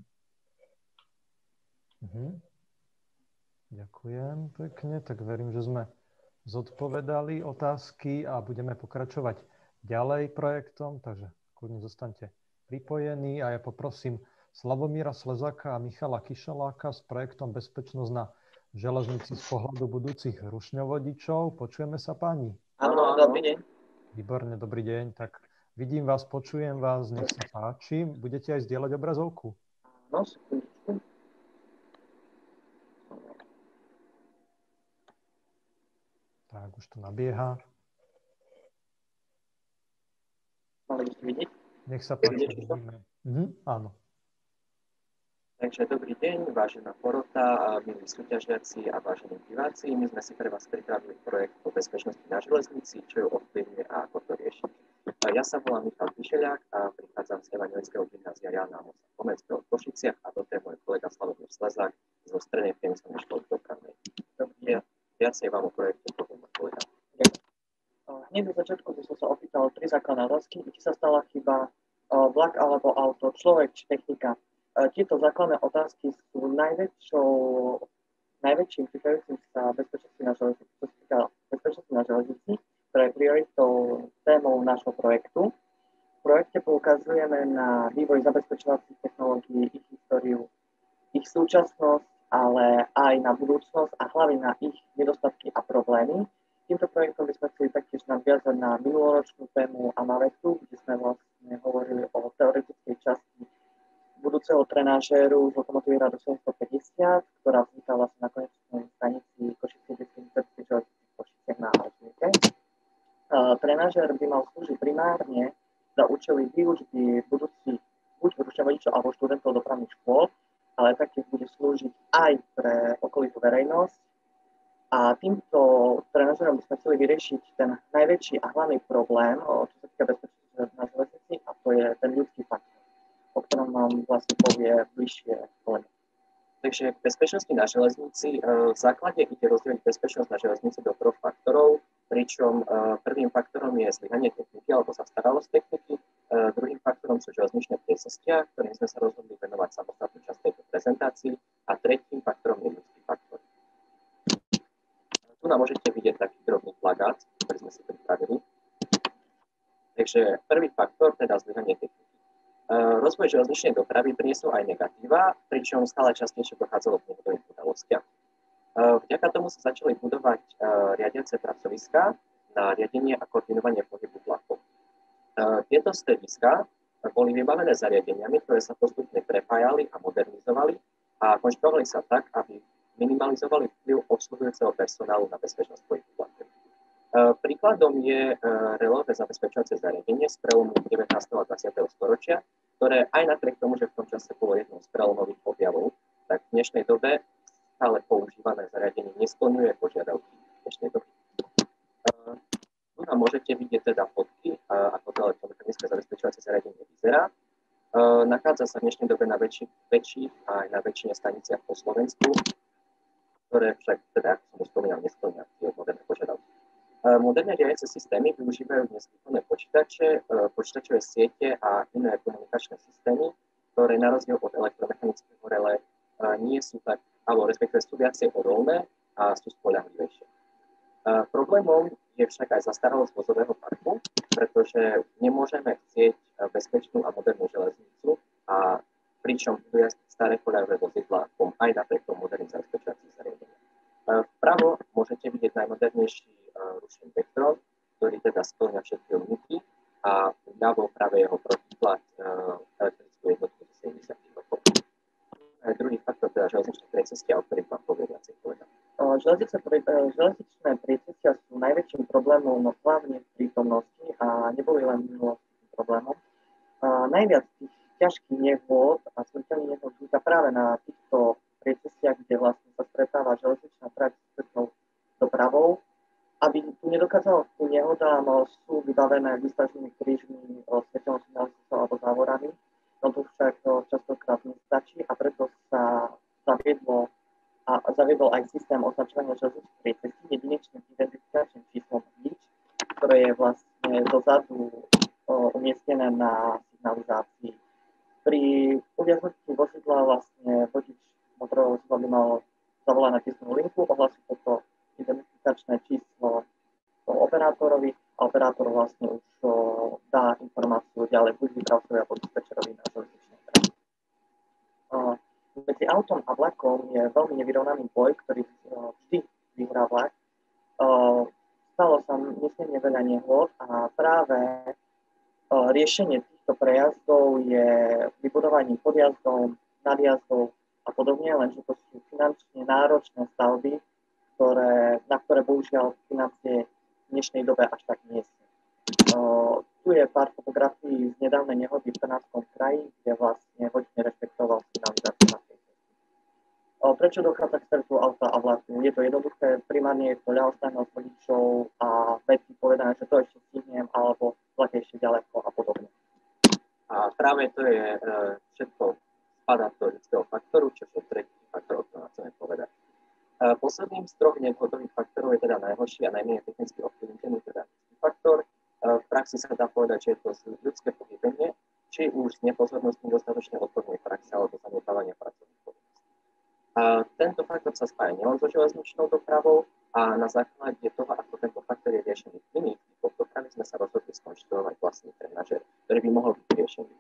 Ďakujem pekne, tak verím, že sme zodpovedali otázky a budeme pokračovať ďalej projektom, takže kľudne zostaňte pripojení a ja poprosím Slavomíra Slezáka a Michala Kyšeláka s projektom Bezpečnosť na železnici z pohľadu budúcich rušňovodičov. Počujeme sa, páni? Áno, dobrý deň. Výborne, dobrý deň. Tak vidím vás, počujem vás, nech sa páči. Budete aj zdieľať obrazovku? No, tak, už to nabieha. Mali by ste vidieť? Nech sa páči, vidíme. Áno. Takže dobrý deň, vážená porota, milí súťažiaci a vážení diváci. My sme si pre vás pripravili projekt o bezpečnosti na železnici, čo ju ovplyvňuje a ako to riešiť. Ja sa volám Michal Kyšeľák a prichádzam z Evangelického gymnázia Jána Amosa Komenského v Košiciach a toto je môj kolega Slavomír Slezák zo Strednej priemyselnej školy dopravnej. Viacej vám o projekte poviem môj kolega. Hneď do začiatku by som sa opýtal 3 základné otázky, či sa stala chyba vlak alebo auto, človek či technika. Tieto základné otázky sú najväčším týkajúcim sa bezpečnosti na železnici, čo sa týka bezpečnosti na železnici, ktorá je prioritou témou nášho projektu. V projekte poukazujeme na vývoj zabezpečovacích technológií, ich históriu, ich súčasnosť, ale aj na budúcnosť a hlavne na ich nedostatky a problémy. Týmto projektom by sme chceli taktiež nadviazať na minuloročnú tému Amavetu, kde sme vlastne hovorili o teoretickej časti budúceho trenážéru z lokomotívy Radu 750, ktorá vzniká vlastne na konečnej stanici Košickej detskej železnice v Košiciach na Alžírke. Trenážér by mal slúžiť primárne za účely výučby budúcich buď rušňovodičov alebo študentov dopravných škôl, ale taktiež bude slúžiť aj pre okolitú verejnosť. A týmto trenážérom by sme chceli vyriešiť ten najväčší a hlavný problém, čo sa týka bezpečnosti na železnici, a to je ten ľudský faktor, o ktorom vám vlastne povie bližšie kolega. Takže bezpečnosti na železnici v základe ide rozdeliť bezpečnosť na železnici do 3 faktorov, pričom prvým faktorom je zlyhanie techniky alebo zastaralosť techniky, druhým faktorom sú železničné priecestia, ktorým sme sa rozhodli venovať samostatnú časť tejto prezentácii, a tretím faktorom je ľudský faktor. Tu nám môžete vidieť taký drobný plagát, ktorý sme si pripravili. Takže prvý faktor, teda zlyhanie techniky. Rozvoj železničnej dopravy priniesol aj negatíva, pričom stále častejšie dochádzalo k nehodovým udalostiam. Vďaka tomu sa začali budovať riadiace pracoviská na riadenie a koordinovanie pohybu vlakov. Tieto strediska boli vybavené zariadeniami, ktoré sa postupne prepájali a modernizovali a konštruovali sa tak, aby minimalizovali vplyv obsluhujúceho personálu na bezpečnosť pohybu vlakov. Príkladom je relové zabezpečovacie zariadenie z prelomu 19. a 20. storočia, ktoré aj napriek tomu, že v tom čase bolo jednou z prelomových objavov, tak v dnešnej dobe stále používané zariadenie nesplňuje požiadavky dnešnej doby. Tu nám môžete vidieť teda fotky, ako to elektromechanické zabezpečovacie zariadenie vyzerá. Nachádza sa v dnešnej dobe na väčších a aj na väčšine staniciach po Slovensku, ktoré však, teda, ako som už spomínal, nesplňujú tie moderné požiadavky. Moderné riadiace systémy využívajú dnes výkonné počítače, počítačové siete a iné komunikačné systémy, ktoré na rozdiel od elektromechanického relé nie sú tak, alebo respektíve sú viacej odolné a sú spoľahlivejšie. Problémom je však aj zastaralosť vozového parku, pretože nemôžeme chcieť bezpečnú a modernú železnicu, a pričom jazdiť staré koľajové vozidlá aj napriek tomu moderným zabezpečovacím zariadeniam. Vpravo môžete vidieť najmodernejší ručný Vectron, ktorý teda spĺňa všetky limity, a vľavo práve jeho protiklad elektrickú jednotku 70 rokov. Druhý faktor, teda železničné priecestia, o ktorých vám povie viacej kolega. Železničné priecestia sú najväčším problémom, no hlavne v prítomnosti, a neboli len minulostným problémom. Najviac tých ťažkých nehôd a smrteľných nehôd vzniká práve na týchto priecestiach, kde vlastne sa stretáva železničná trať s cestnou dopravou. Aby tu nedokázalo ku nehodám, sú vybavené výstražnými krížmi, svetelnou signalizáciou alebo závorami, no to však častokrát nestačí, a preto sa zaviedlo a zaviedol aj systém označovania železničnej cesty jedinečným identifikačným číslom REACH, ktoré je vlastne dozadu umiestnené na signalizácii. Pri uviaznutí vozidla vlastne vodič motorového vozidla by mal zavolať na tiskovú linku, ohlásiť toto identifikačné číslo operátorovi a operátor vlastne už dá informáciu ďalej buď výpravcovi alebo dispečerovi na železničnej trati. Medzi autom a vlakom je veľmi nevyrovnaný boj, ktorý vždy vyhrá vlak. Stalo sa nesmierne veľa nehôd a práve riešenie týchto prejazdov je vybudovanie podjazdov, nadjazdov a podobne, lenže to sú finančne náročné stavby, na ktoré bohužiaľ financie v dnešnej dobe až tak nie sú. Tu je pár fotografií z nedávnej nehody v Trnavskom kraji, kde vlastne vodič nerešpektoval signalizáciu na tej ceste. Prečo dochádza k stretu auta a vlaku? Je to jednoduché, primárne je to ľahostajnosť vodičov a veci povedané, že to ešte stihnem, alebo vlak je ešte ďaleko a podobne. A práve to je všetko spadá do ľudského faktoru, čo je tretí faktor, o ktorom chceme povedať. Posledným z troch nevhodových faktorov je teda najhorší a najmenej technicky ovplyvniteľný, teda faktor. V praxi sa dá povedať, že je to ľudské pochybenie, či už z nepozornosti dostatočne odbornej praxe alebo zanedbávania pracovných povinností. Tento faktor sa spája nielen so železničnou dopravou a na základe toho, ako tento faktor je riešený v iných typoch dopravy, sme sa rozhodli skonštruovať vlastný trenažér, ktorý by mohol byť riešený.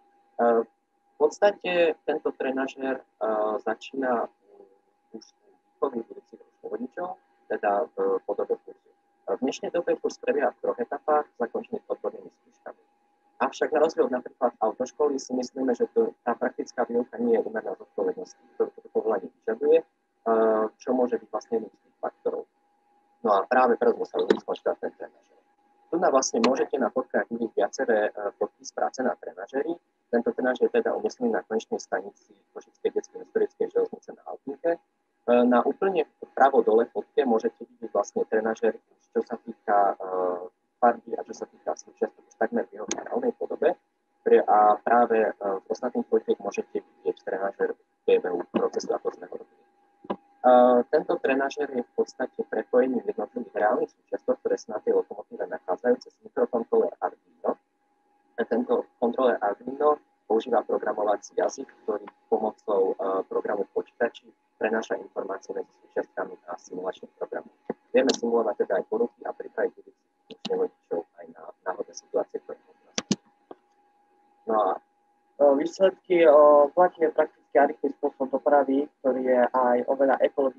V podstate tento trenažér začína už výchovy budúcich vodičov, teda v podobe kurzu. V dnešnej dobe kurz prebieha v troch etapách, zakončených odbornými skúškami. Avšak na rozdiel napríklad autoškoly si myslíme, že tá praktická výuka nie je umerná zodpovednosť, ktorú toto povolanie vyžaduje, čo môže byť vlastne jedným z tých faktorov. No a práve preto sa rozhodli skonštruovať ten trenažér. Tu vlastne môžete na fotkách vidieť viaceré fotky z práce na trenažéri. Tento trenažér je teda umiestnený na konečnej stanici Košickej detskej historickej železnice na Altnike. Na úplne pravo dole fotke môžete vidieť vlastne trenažér, čo sa týka farby a čo sa týka súčiastok už takmer v jeho reálnej podobe. A práve v ostatných fotiek môžete vidieť trenažér v priebehu procesu, ako sme ho robili. Tento trenažér je v podstate prepojením jednotlivých reálnych súčiastok, ktoré sa na tej lokomotíve nachádzajú cez mikrokontroler Arduino. Tento kontroler Arduino používa programovací jazyk, ktorý pomocou programu v počítači prenáša informácie medzi súčiastkami a simulačných programov. Vieme simulovať teda aj poruchy a pripraviť budúcich vodičov aj na náhodné situácie, ktoré môžu nastať. No a výsledky vlak je prakticky a rýchly spôsob dopravy, ktorý je aj oveľa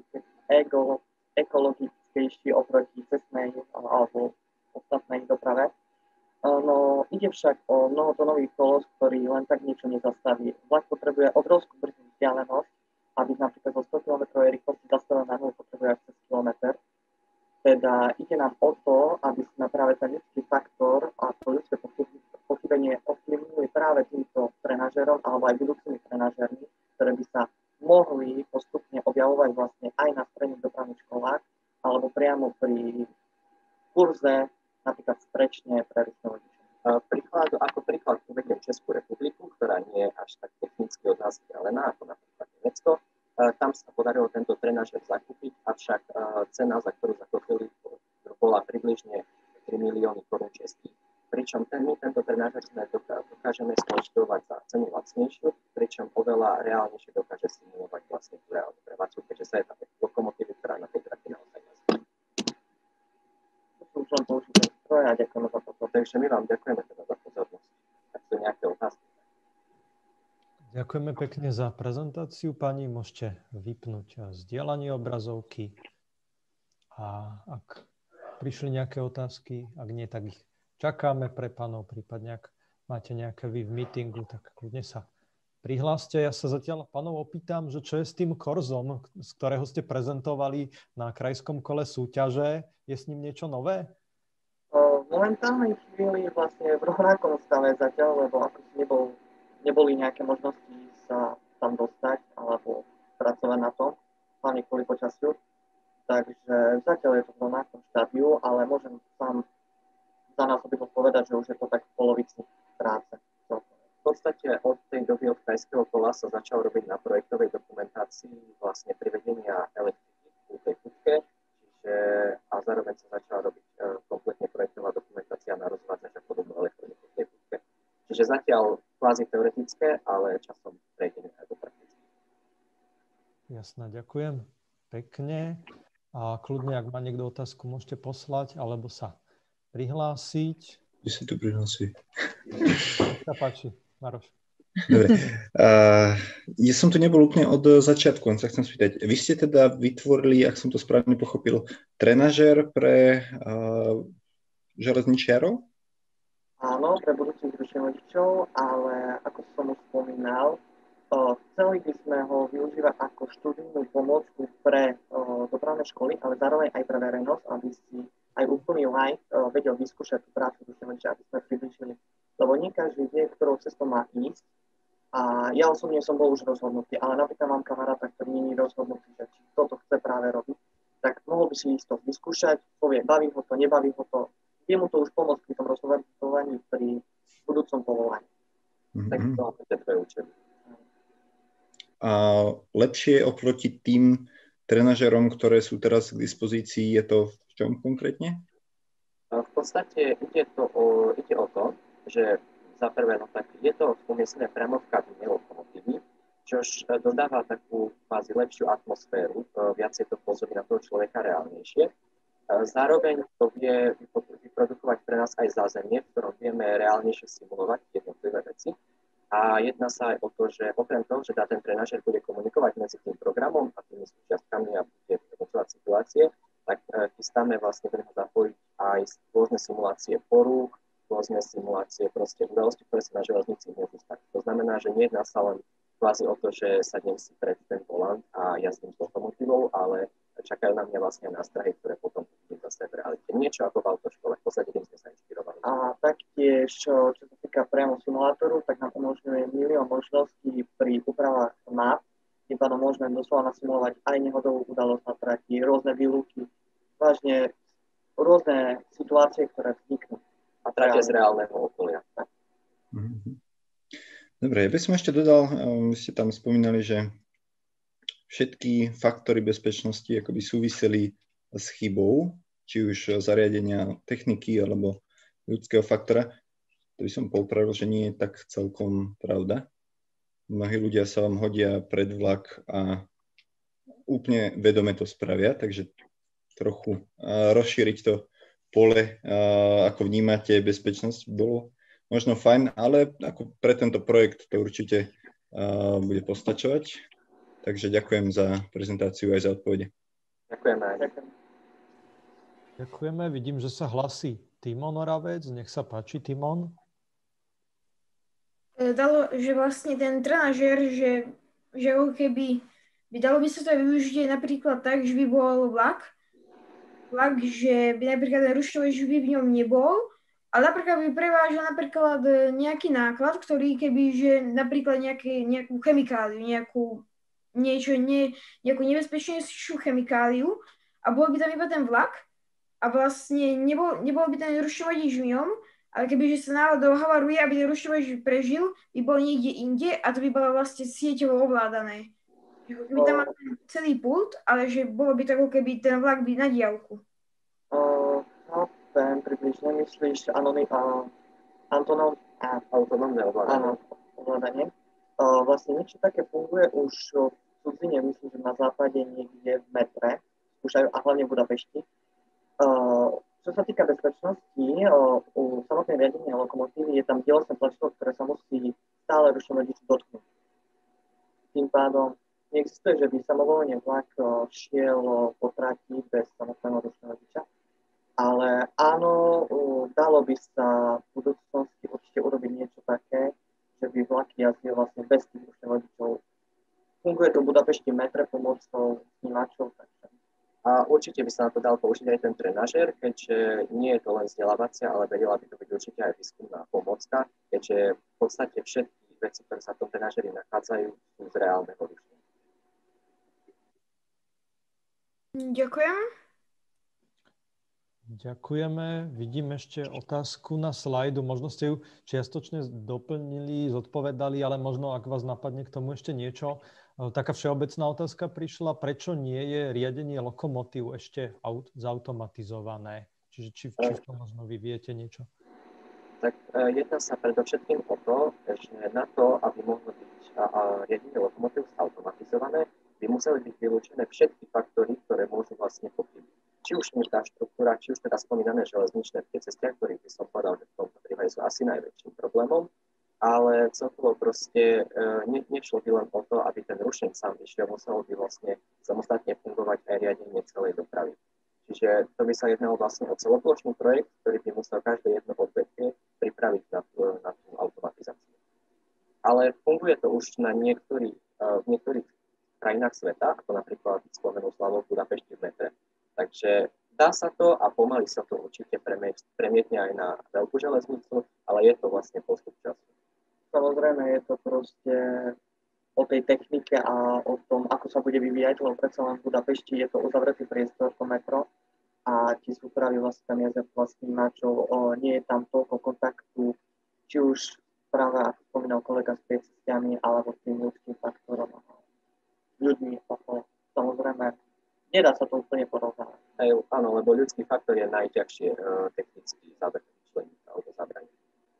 ekologickejší oproti cestnej alebo ostatnej doprave. No, ide však o mnohotonový kolos, ktorý len tak niečo nezastaví. Vlak potrebuje obrovskú brzdnú vzdialenosť, aby napríklad zo 100 km rýchlosti zastavil na nulu potrebuje až 6 km. Teda ide nám o to, aby sme práve ten ľudský faktor a to ľudské pochybenie ovplyvnili práve týmto trenažérom alebo aj budúcimi trenažérmi, ktoré by sa mohli postupne objavovať vlastne aj na stredných dopravných školách alebo priamo pri kurze napríklad sprečne pre ručné vodiče. Ako príklad uvediem Českú republiku, ktorá nie je až tak technicky od nás vzdialená, ako napríklad Nemecko. Tam sa podarilo tento trenažér zakúpiť, avšak cena, za ktorú zakúpili, bola približne 3 milióny korún českých. Pričom tento trenažér dokážeme skonštruovať za cenu lacnejšiu, pričom oveľa reálnejšie dokáže simulovať vlastne tú reálnu prevádzku, keďže sa je tam lokomotívy, ktorá na tej trati naozaj jazdí. Už len použiť ten stroj a ďakujeme za toto. Takže my vám ďakujeme teda za pozornosť. Ak sú nejaké otázky. Ďakujeme pekne za prezentáciu, pani. Môžete vypnúť zdieľanie obrazovky. A ak prišli nejaké otázky, ak nie, tak ich čakáme pre panov, prípadne ak máte nejaké vy v meetingu, tak kľudne sa prihláste. Ja sa zatiaľ panov opýtam, že čo je s tým korzom, z ktorého ste prezentovali na krajskom kole súťaže. Je s ním niečo nové? V momentálnej chvíli vlastne v rovnakom stave zatiaľ, lebo ako neboli nejaké možnosti sa tam dostať alebo pracovať na tom, hlavne kvôli počasiu. Takže zatiaľ je to v rovnakom štádiu, ale môžem sám za nás obidvoch povedať, že už je to tak v polovici práce. V podstate od tej doby, od krajského kola sa začal robiť na projektovej dokumentácii vlastne privedenia elektriky v tej kutke, a zároveň sa začala robiť kompletne projektová dokumentácia na rozvádzač a podobnú elektroniku v tej kutke. Čiže zatiaľ kvázi teoretické, ale časom prejdeme aj do praktické. Jasné, ďakujem pekne. A kľudne, ak má niekto otázku, môžete poslať alebo sa prihlásiť. Kde sa tu prihlási? Nech sa páči, Maroš. Dobre. Ja som tu nebol úplne od začiatku, len sa chcem spýtať. Vy ste teda vytvorili, ak som to správne pochopil, trenažér pre železničiarov? Áno, pre budúcich zručných vodičov, ale ako som už spomínal, chceli by sme ho využívať ako študijnú pomôcku pre dopravné školy, ale zároveň aj pre verejnosť, aby si aj úplný like vedel vyskúšať tú prácu zručného vodiča, aby sme približili. Lebo nie každý vie, ktorou cestou má ísť. A ja osobne som bol už rozhodnutý, ale napríklad mám kamaráta, ktorý nie je rozhodnutý, že či toto chce práve robiť, tak mohol by si ísť to vyskúšať, povie, baví ho to, nebaví ho to, vie mu to už pomôcť pri tom rozhodovaní pri budúcom povolaní. Tak to máme tie dve účely. A lepšie oproti tým trenažerom, ktoré sú teraz k dispozícii, je to v čom konkrétne? V podstate ide o to, že za prvé, no tak je to umiestnené priamo v kabíne lokomotívy, čož dodáva takú kvázi lepšiu atmosféru, viacej to pôsobí na toho človeka reálnejšie. Zároveň to vie vyprodukovať pre nás aj zázemie, v ktorom vieme reálnejšie simulovať jednotlivé veci. A jedná sa aj o to, že okrem toho, že ten trenažér bude komunikovať medzi tým programom a tými súčiastkami a bude vyhodnocovať situácie, tak chystáme vlastne do neho zapojiť aj rôzne simulácie porúch, rôzne simulácie proste udalosti, ktoré sa na železnici môžu stať. To znamená, že nejedná sa len kvázi o to, že sadnem si pred ten volant a jazdím s lokomotívou, ale čakajú na mňa vlastne nástrahy, ktoré potom budú zase v realite. Niečo ako v autoškole, v podstate tým sme sa inšpirovali. A taktiež, čo sa týka priamo simulátoru, tak nám umožňuje milión možností pri úpravách map. Tým pádom môžeme doslova nasimulovať aj nehodovú udalosť na trati, rôzne výluky, vážne rôzne situácie, ktoré vzniknú. A trate z reálneho okolia. Dobre, ja by som ešte dodal, vy ste tam spomínali, že všetky faktory bezpečnosti akoby súviseli s chybou, či už zariadenia techniky alebo ľudského faktora. To by som popravil, že nie je tak celkom pravda. Mnohí ľudia sa vám hodia pred vlak a úplne vedome to spravia, takže trochu rozšíriť to pole, ako vnímate bezpečnosť, bolo možno fajn, ale ako pre tento projekt to určite bude postačovať. Takže ďakujem za prezentáciu aj za odpovede. Ďakujeme. Ďakujeme. Vidím, že sa hlasí Timon Oravec. Nech sa páči, Timon. Že vlastne ten trenažér, že keby dalo by sa to využiť napríklad tak, že by bol vlak, že by napríklad ten rušovač by v ňom nebol, ale napríklad by prevážal napríklad nejaký náklad, ktorý keby, že napríklad nejakú chemikáliu, nejakú nebezpečnejšiu chemikáliu a bol by tam iba ten vlak a vlastne nebol by ten rušovač v ňom, ale kebyže sa náhodou havaruje, aby ten rušovač prežil, by bol niekde inde a to by bolo vlastne sieťovo ovládané. Keby tam mal celý pult, ale že bolo by to ako keby ten vlak by na diaľku. Chápem, približne myslíš autonómne ovládanie. Vlastne niečo také funguje už v cudzine, myslím, že na západe niekde v metre, skúšajú a hlavne v Budapešti. Čo sa týka bezpečnosti, u samotnej riadenia lokomotívy je tam dielosné tlačidlo, ktoré sa musí stále ručnom vodiču dotknúť. Tým pádom neexistuje, že by samovolne vlak šiel po trati bez samotného ručného vodiča. Ale áno, dalo by sa v budúcnosti určite urobiť niečo také, že by vlaky jazdil vlastne bez tých ručných vodičov. Funguje to v Budapešti metre pomocou snímačov. A určite by sa na to dal použiť aj ten trenažér, keďže nie je to len vzdelávacia, ale vedela by to byť určite aj výskumná pomocka, keďže v podstate všetky veci, ktoré sa v tom trenažéri nachádzajú, sú z reálneho ručenia. Ďakujem. Ďakujeme. Vidím ešte otázku na slajdu. Možno ste ju čiastočne doplnili, zodpovedali, ale možno, ak vás napadne k tomu ešte niečo. Taká všeobecná otázka prišla. Prečo nie je riadenie lokomotív ešte zautomatizované? Čiže či v tom možno vy viete niečo? Tak jedná sa predovšetkým o to, že na to, aby mohlo byť riadenie lokomotív zautomatizované, by museli byť vylúčené všetky faktory, ktoré môžu vlastne pochýbiť. Či už infraštruktúra, či už teda spomínané železničné cesty, ktorých by som povedal, že v tomto prípade sú asi najväčším problémom, ale celkovo proste nešlo by len o to, aby ten rušeň sám vyšiel, muselo by vlastne samostatne fungovať aj riadenie celej dopravy. Čiže to by sa jednalo vlastne o celoplošný projekt, ktorý by musel každé jedno odvetvie pripraviť na tú automatizáciu. Ale funguje to už v niektorých krajinách sveta, ako napríklad spomenul Slavo v Budapešti v metre. Takže dá sa to a pomaly sa to určite premietne aj na veľkú železnicu, ale je to vlastne postup času. Samozrejme je to proste o tej technike a o tom, ako sa bude vyvíjať, lebo predsa len v Budapešti je to uzavretý priestor, to metro, a tie súpravy vlastne tam jazdia vlastne mačov, nie je tam toľko kontaktu, či už práve, ako spomínal kolega, s cestiami, alebo tým ľudským faktorom, ľuďmi okolo. Samozrejme, nedá sa to úplne porovnávať. Áno, lebo ľudský faktor je najťažšie technicky zabraniť alebo zabraniť.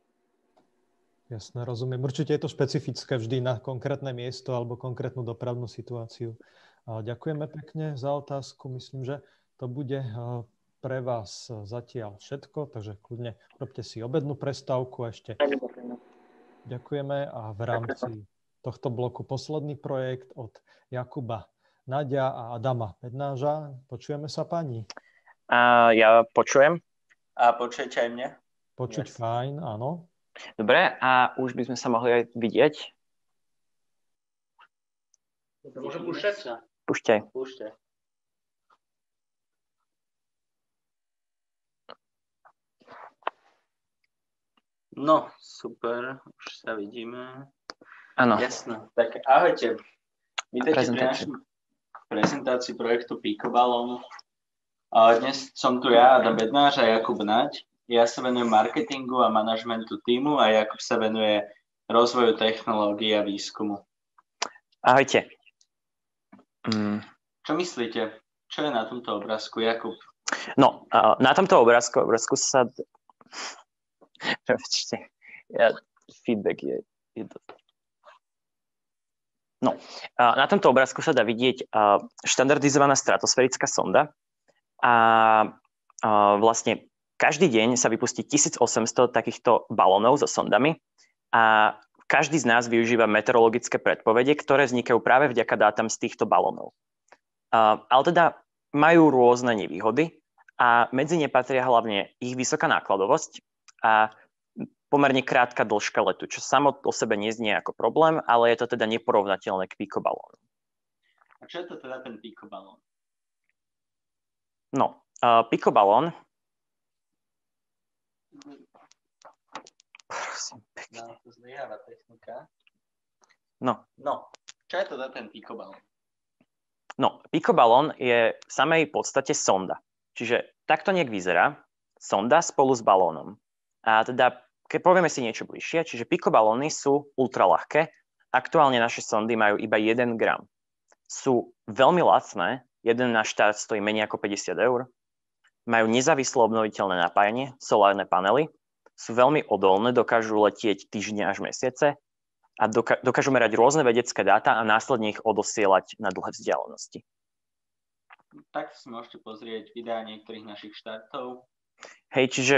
Jasné, rozumiem. Určite je to špecifické vždy na konkrétne miesto alebo konkrétnu dopravnú situáciu. Ďakujeme pekne za otázku. Myslím, že to bude pre vás zatiaľ všetko, takže kľudne robte si obednú prestávku ešte. Ďakujeme a v rámci tohto bloku posledný projekt od Jakuba Naďa a Adama Bednáža. Počujeme sa, pani? Ja počujem. A počujete aj mne? Počuť fajn, áno. Dobre, a už by sme sa mohli aj vidieť? Môžem púšťať? Púšťaj. No, super, už sa vidíme. Áno. Jasné. Tak ahojte. Vítajte pri našej prezentácii projektu Picoballon. Dnes som tu ja, Adam Bednář a Jakub Naď. Ja sa venujem marketingu a manažmentu tímu a Jakub sa venuje rozvoju technológií a výskumu. Ahojte. Čo myslíte? Čo je na tomto obrázku, Jakub? No, na tomto obrázku sa... Prečte, feedback je No, na tomto obrázku sa dá vidieť štandardizovaná stratosférická sonda a vlastne každý deň sa vypustí 1800 takýchto balónov so sondami a každý z nás využíva meteorologické predpovede, ktoré vznikajú práve vďaka dátam z týchto balónov. Ale teda majú rôzne nevýhody a medzi ne patria hlavne ich vysoká nákladovosť a pomerne krátka dĺžka letu, čo samo o sebe neznie ako problém, ale je to teda neporovnateľné k Picoballonu. A čo je to teda ten Picoballon? No, Picoballon... Prosím, pekne. No, to zlyháva technika. No, čo je teda ten Picoballon? No, Picoballon je v samej podstate sonda. Čiže takto nejak vyzerá sonda spolu s balónom. A teda, keď povieme si niečo bližšie, čiže Picoballony sú ultraľahké. Aktuálne naše sondy majú iba 1 gram. Sú veľmi lacné, jeden na štart stojí menej ako 50 eur. Majú nezávislé obnoviteľné napájanie, solárne panely, sú veľmi odolné, dokážu letieť týždne až mesiace a dokážu merať rôzne vedecké dáta a následne ich odosielať na dlhé vzdialenosti. Tak si môžete pozrieť videá niektorých našich štartov. Hej, čiže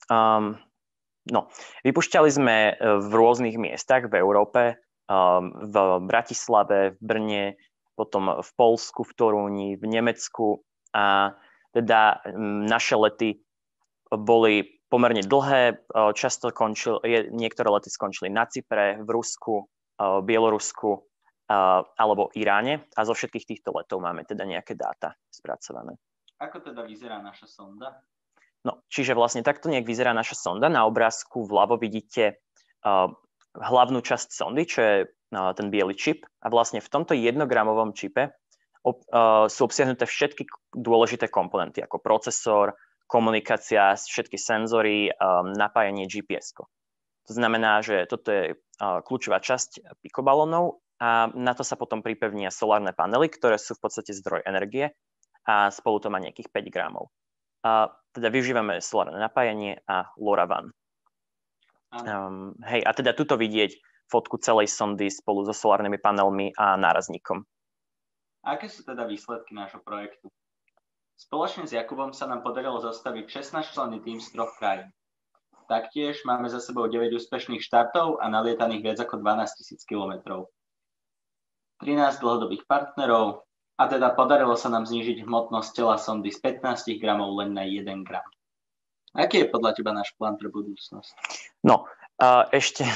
vypúšťali sme v rôznych miestach v Európe, v Bratislave, v Brne, potom v Poľsku, v Torúni, v Nemecku a teda naše lety boli pomerne dlhé, niektoré lety skončili na Cypre, v Rusku, Bielorusku alebo Iráne a zo všetkých týchto letov máme teda nejaké dáta spracované. Ako teda vyzerá naša sonda? No, čiže vlastne takto nejak vyzerá naša sonda. Na obrázku vľavo vidíte hlavnú časť sondy, čo je ten biely čip. A vlastne v tomto 1-gramovom čipe sú obsiahnuté všetky dôležité komponenty, ako procesor, komunikácia, všetky senzory, napájanie GPS-ko. To znamená, že toto je kľúčová časť pikobalónov a na to sa potom pripevnia solárne panely, ktoré sú v podstate zdroj energie a spolu to má nejakých 5 gramov. Teda využívame solárne napájanie a LoRaWAN. Hej, a teda tuto vidieť fotku celej sondy spolu so solárnymi panelmi a nárazníkom. Aké sú teda výsledky nášho projektu? Spoločne s Jakubom sa nám podarilo zostaviť 16-členný tím z 3 krajín. Taktiež máme za sebou 9 úspešných štartov a nalietaných viac ako 12 000 kilometrov. 13 dlhodobých partnerov a teda podarilo sa nám znížiť hmotnosť tela sondy z 15 gramov len na 1 gram. Aký je podľa teba náš plán pre budúcnosť? No, ešte.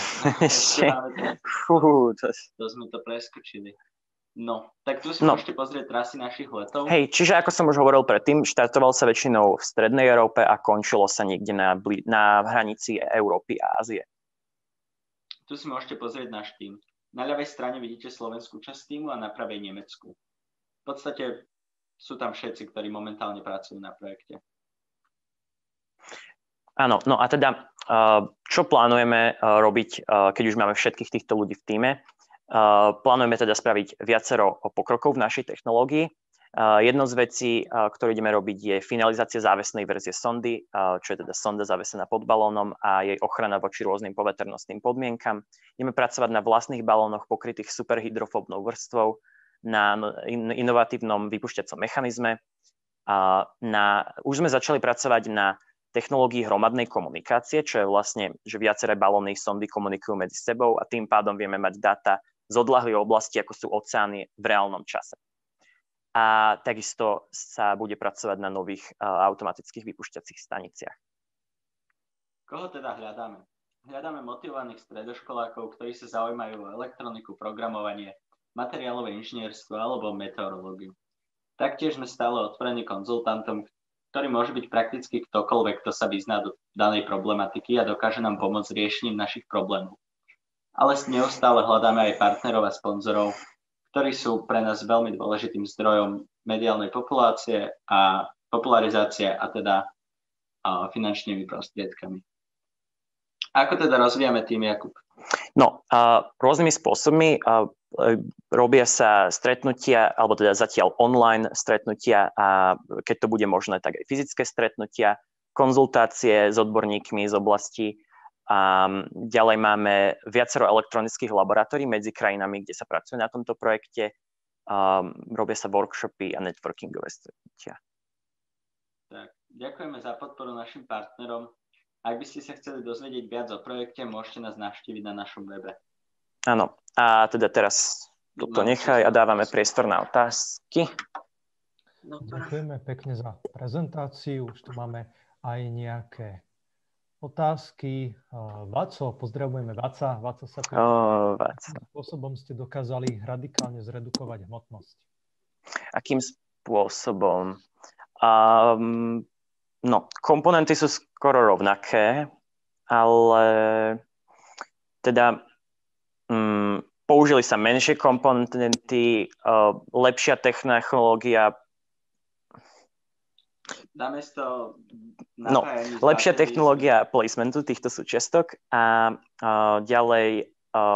To sme to preskočili. No, tak tu si môžete pozrieť trasy našich letov. Hej, čiže ako som už hovoril predtým, štartoval sa väčšinou v strednej Európe a končilo sa niekde na hranici Európy a Ázie. Tu si môžete pozrieť náš tím. Na ľavej strane vidíte slovenskú časť tímu a na pravej nemeckú. V podstate sú tam všetci, ktorí momentálne pracujú na projekte. Áno, no a teda, čo plánujeme robiť, keď už máme všetkých týchto ľudí v tíme? Plánujeme teda spraviť viacero pokrokov v našej technológii. Jednou z vecí, ktorú ideme robiť, je finalizácia závesnej verzie sondy, čo je teda sonda zavesená pod balónom a jej ochrana voči rôznym poveternostným podmienkam. Ideme pracovať na vlastných balónoch pokrytých superhydrofóbnou vrstvou, na inovatívnom vypúšťacom mechanizme. Už sme začali pracovať na technológii hromadnej komunikácie, čo je vlastne, že viaceré balóny sondy komunikujú medzi sebou a tým pádom vieme mať dáta z odľahlých oblastí, ako sú oceány, v reálnom čase. A takisto sa bude pracovať na nových automatických vypúšťacích staniciach. Koho teda hľadáme? Hľadáme motivovaných stredoškolákov, ktorí sa zaujímajú o elektroniku, programovanie, materiálové inžinierstvo alebo meteorológiu. Taktiež sme stále otvorení konzultantom, ktorý môže byť prakticky ktokoľvek, kto sa vyzná do danej problematiky a dokáže nám pomôcť riešením našich problémov. Ale neustále hľadáme aj partnerov a sponzorov, ktorí sú pre nás veľmi dôležitým zdrojom mediálnej popularizácie a teda finančnými prostriedkami. Ako teda rozvíjame tým, Jakub? No, rôznymi spôsobmi robia sa stretnutia, alebo teda zatiaľ online stretnutia a keď to bude možné, tak aj fyzické stretnutia, konzultácie s odborníkmi z oblasti. A ďalej máme viacero elektronických laboratórií medzi krajinami, kde sa pracuje na tomto projekte. Robia sa workshopy a networkingové stretnutia. Tak, ďakujeme za podporu našim partnerom. Ak by ste sa chceli dozvedieť viac o projekte, môžete nás navštíviť na našom webe. Áno, a teda teraz toto nechaj a dávame priestor na otázky. Ďakujeme pekne za prezentáciu. Už tu máme aj nejaké otázky. Vaco, pozdravujeme Vaca. Vaca sa akým spôsobom ste dokázali radikálne zredukovať hmotnosť? Akým spôsobom? No, komponenty sú skoro rovnaké, ale teda použili sa menšie komponenty, lepšia technológia. Lepšia technológia placementu týchto súčiastok a ďalej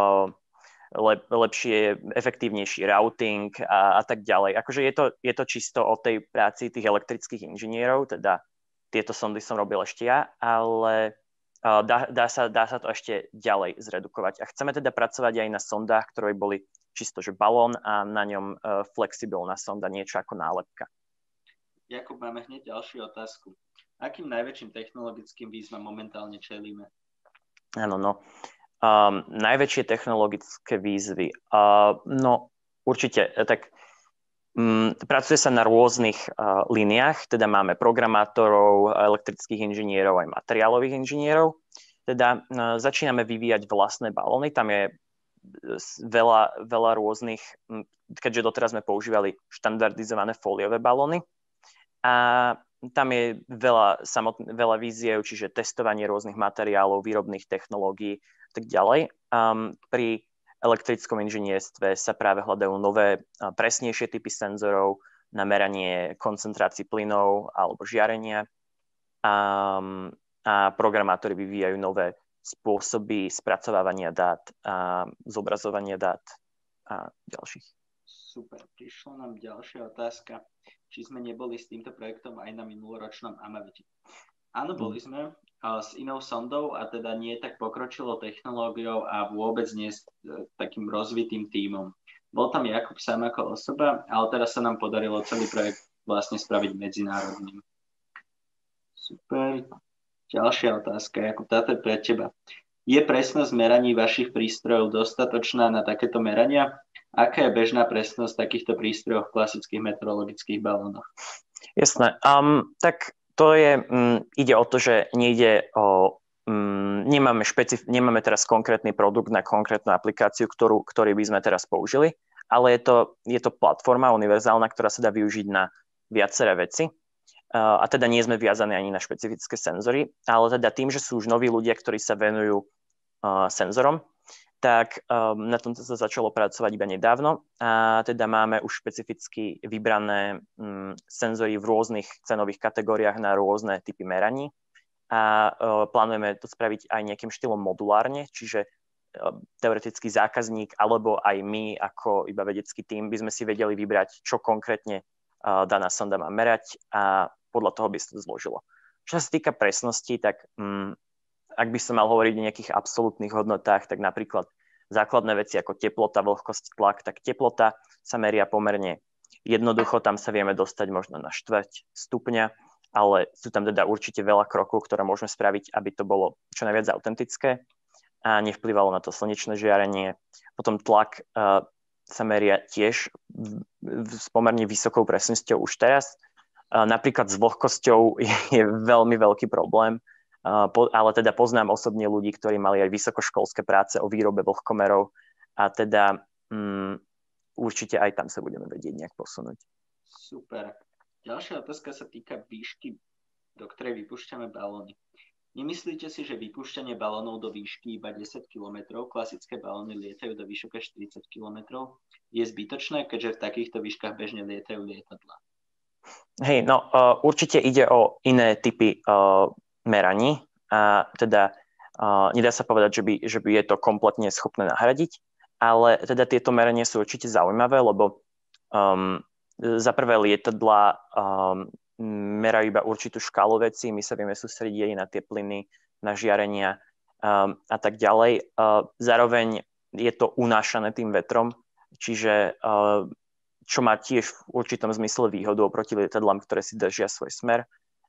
lepšie, efektívnejší routing a tak ďalej. Akože je to čisto o tej práci tých elektrických inžinierov, teda tieto sondy som robil ešte ja, ale dá sa to ešte ďalej zredukovať. A chceme teda pracovať aj na sondách, ktoré boli čisto že balón a na ňom flexibilná sonda, niečo ako nálepka. Jakub, máme hneď ďalšiu otázku. Akým najväčším technologickým výzvam momentálne čelíme? Áno, no. Najväčšie technologické výzvy. No, určite. Tak pracuje sa na rôznych líniách, teda máme programátorov, elektrických inžinierov, aj materiálových inžinierov. Teda začíname vyvíjať vlastné balóny. Tam je veľa rôznych, keďže doteraz sme používali štandardizované fóliové balóny. A tam je veľa víziev, čiže testovanie rôznych materiálov, výrobných technológií a tak ďalej. Pri elektrickom inžinierstve sa práve hľadajú nové, presnejšie typy senzorov na meranie koncentrácií plynov alebo žiarenia. a programátori vyvíjajú nové spôsoby spracovávania dát a zobrazovania dát a ďalších. Super, prišla nám ďalšia otázka. Či sme neboli s týmto projektom aj na minuloročnom AMAVITE? Áno, boli sme s inou sondou a teda nie tak pokročilou technológiou a vôbec nie s takým rozvitým tímom. Bol tam Jakub sám ako osoba, ale teraz sa nám podarilo celý projekt vlastne spraviť medzinárodným. Super. Ďalšia otázka, Jakub, táto je pre teba. Je presnosť meraní vašich prístrojov dostatočná na takéto merania? Aká je bežná presnosť takýchto prístrojov v klasických meteorologických balónoch? Jasné. Tak to je, ide o to, že nejde o, nemáme teraz konkrétny produkt na konkrétnu aplikáciu, ktorý by sme teraz použili, ale je to platforma univerzálna, ktorá sa dá využiť na viaceré veci. A teda nie sme viazaní ani na špecifické senzory, ale teda tým, že sú už noví ľudia, ktorí sa venujú senzorom, tak na tom sa začalo pracovať iba nedávno a teda máme už špecificky vybrané senzory v rôznych cenových kategóriách na rôzne typy meraní a plánujeme to spraviť aj nejakým štýlom modulárne, čiže teoretický zákazník alebo aj my ako iba vedecký tím by sme si vedeli vybrať, čo konkrétne daná sonda má merať a podľa toho by sa to zložilo. Čo sa týka presnosti, tak ak by som mal hovoriť o nejakých absolútnych hodnotách, tak napríklad základné veci ako teplota, vlhkosť, tlak, tak teplota sa meria pomerne jednoducho, tam sa vieme dostať možno na 1/4 stupňa, ale sú tam teda určite veľa krokov, ktoré môžeme spraviť, aby to bolo čo najviac autentické a nevplyvalo na to slnečné žiarenie. Potom tlak sa meria tiež s pomerne vysokou presnosťou už teraz. Napríklad s vlhkosťou je veľmi veľký problém, ale teda poznám osobne ľudí, ktorí mali aj vysokoškolské práce o výrobe vlhkomerov a teda určite aj tam sa budeme vedieť nejak posunúť. Super. Ďalšia otázka sa týka výšky, do ktorej vypúšťame balóny. Nemyslíte si, že vypúšťanie balónov do výšky iba 10 km, klasické balóny lietajú do výšok 40 km, je zbytočné, keďže v takýchto výškach bežne lietajú lietadlá? Hej, no určite ide o iné typy meraní a teda nedá sa povedať, že by je to kompletne schopné nahradiť, ale teda tieto merania sú určite zaujímavé, lebo za prvé lietadlá merajú iba určitú škálu vecí, my sa vieme sústrediť aj na tie plyny, na žiarenia a tak ďalej. Zároveň je to unášané tým vetrom, čiže čo má tiež v určitom zmysle výhodu oproti lietadlám, ktoré si držia svoj smer.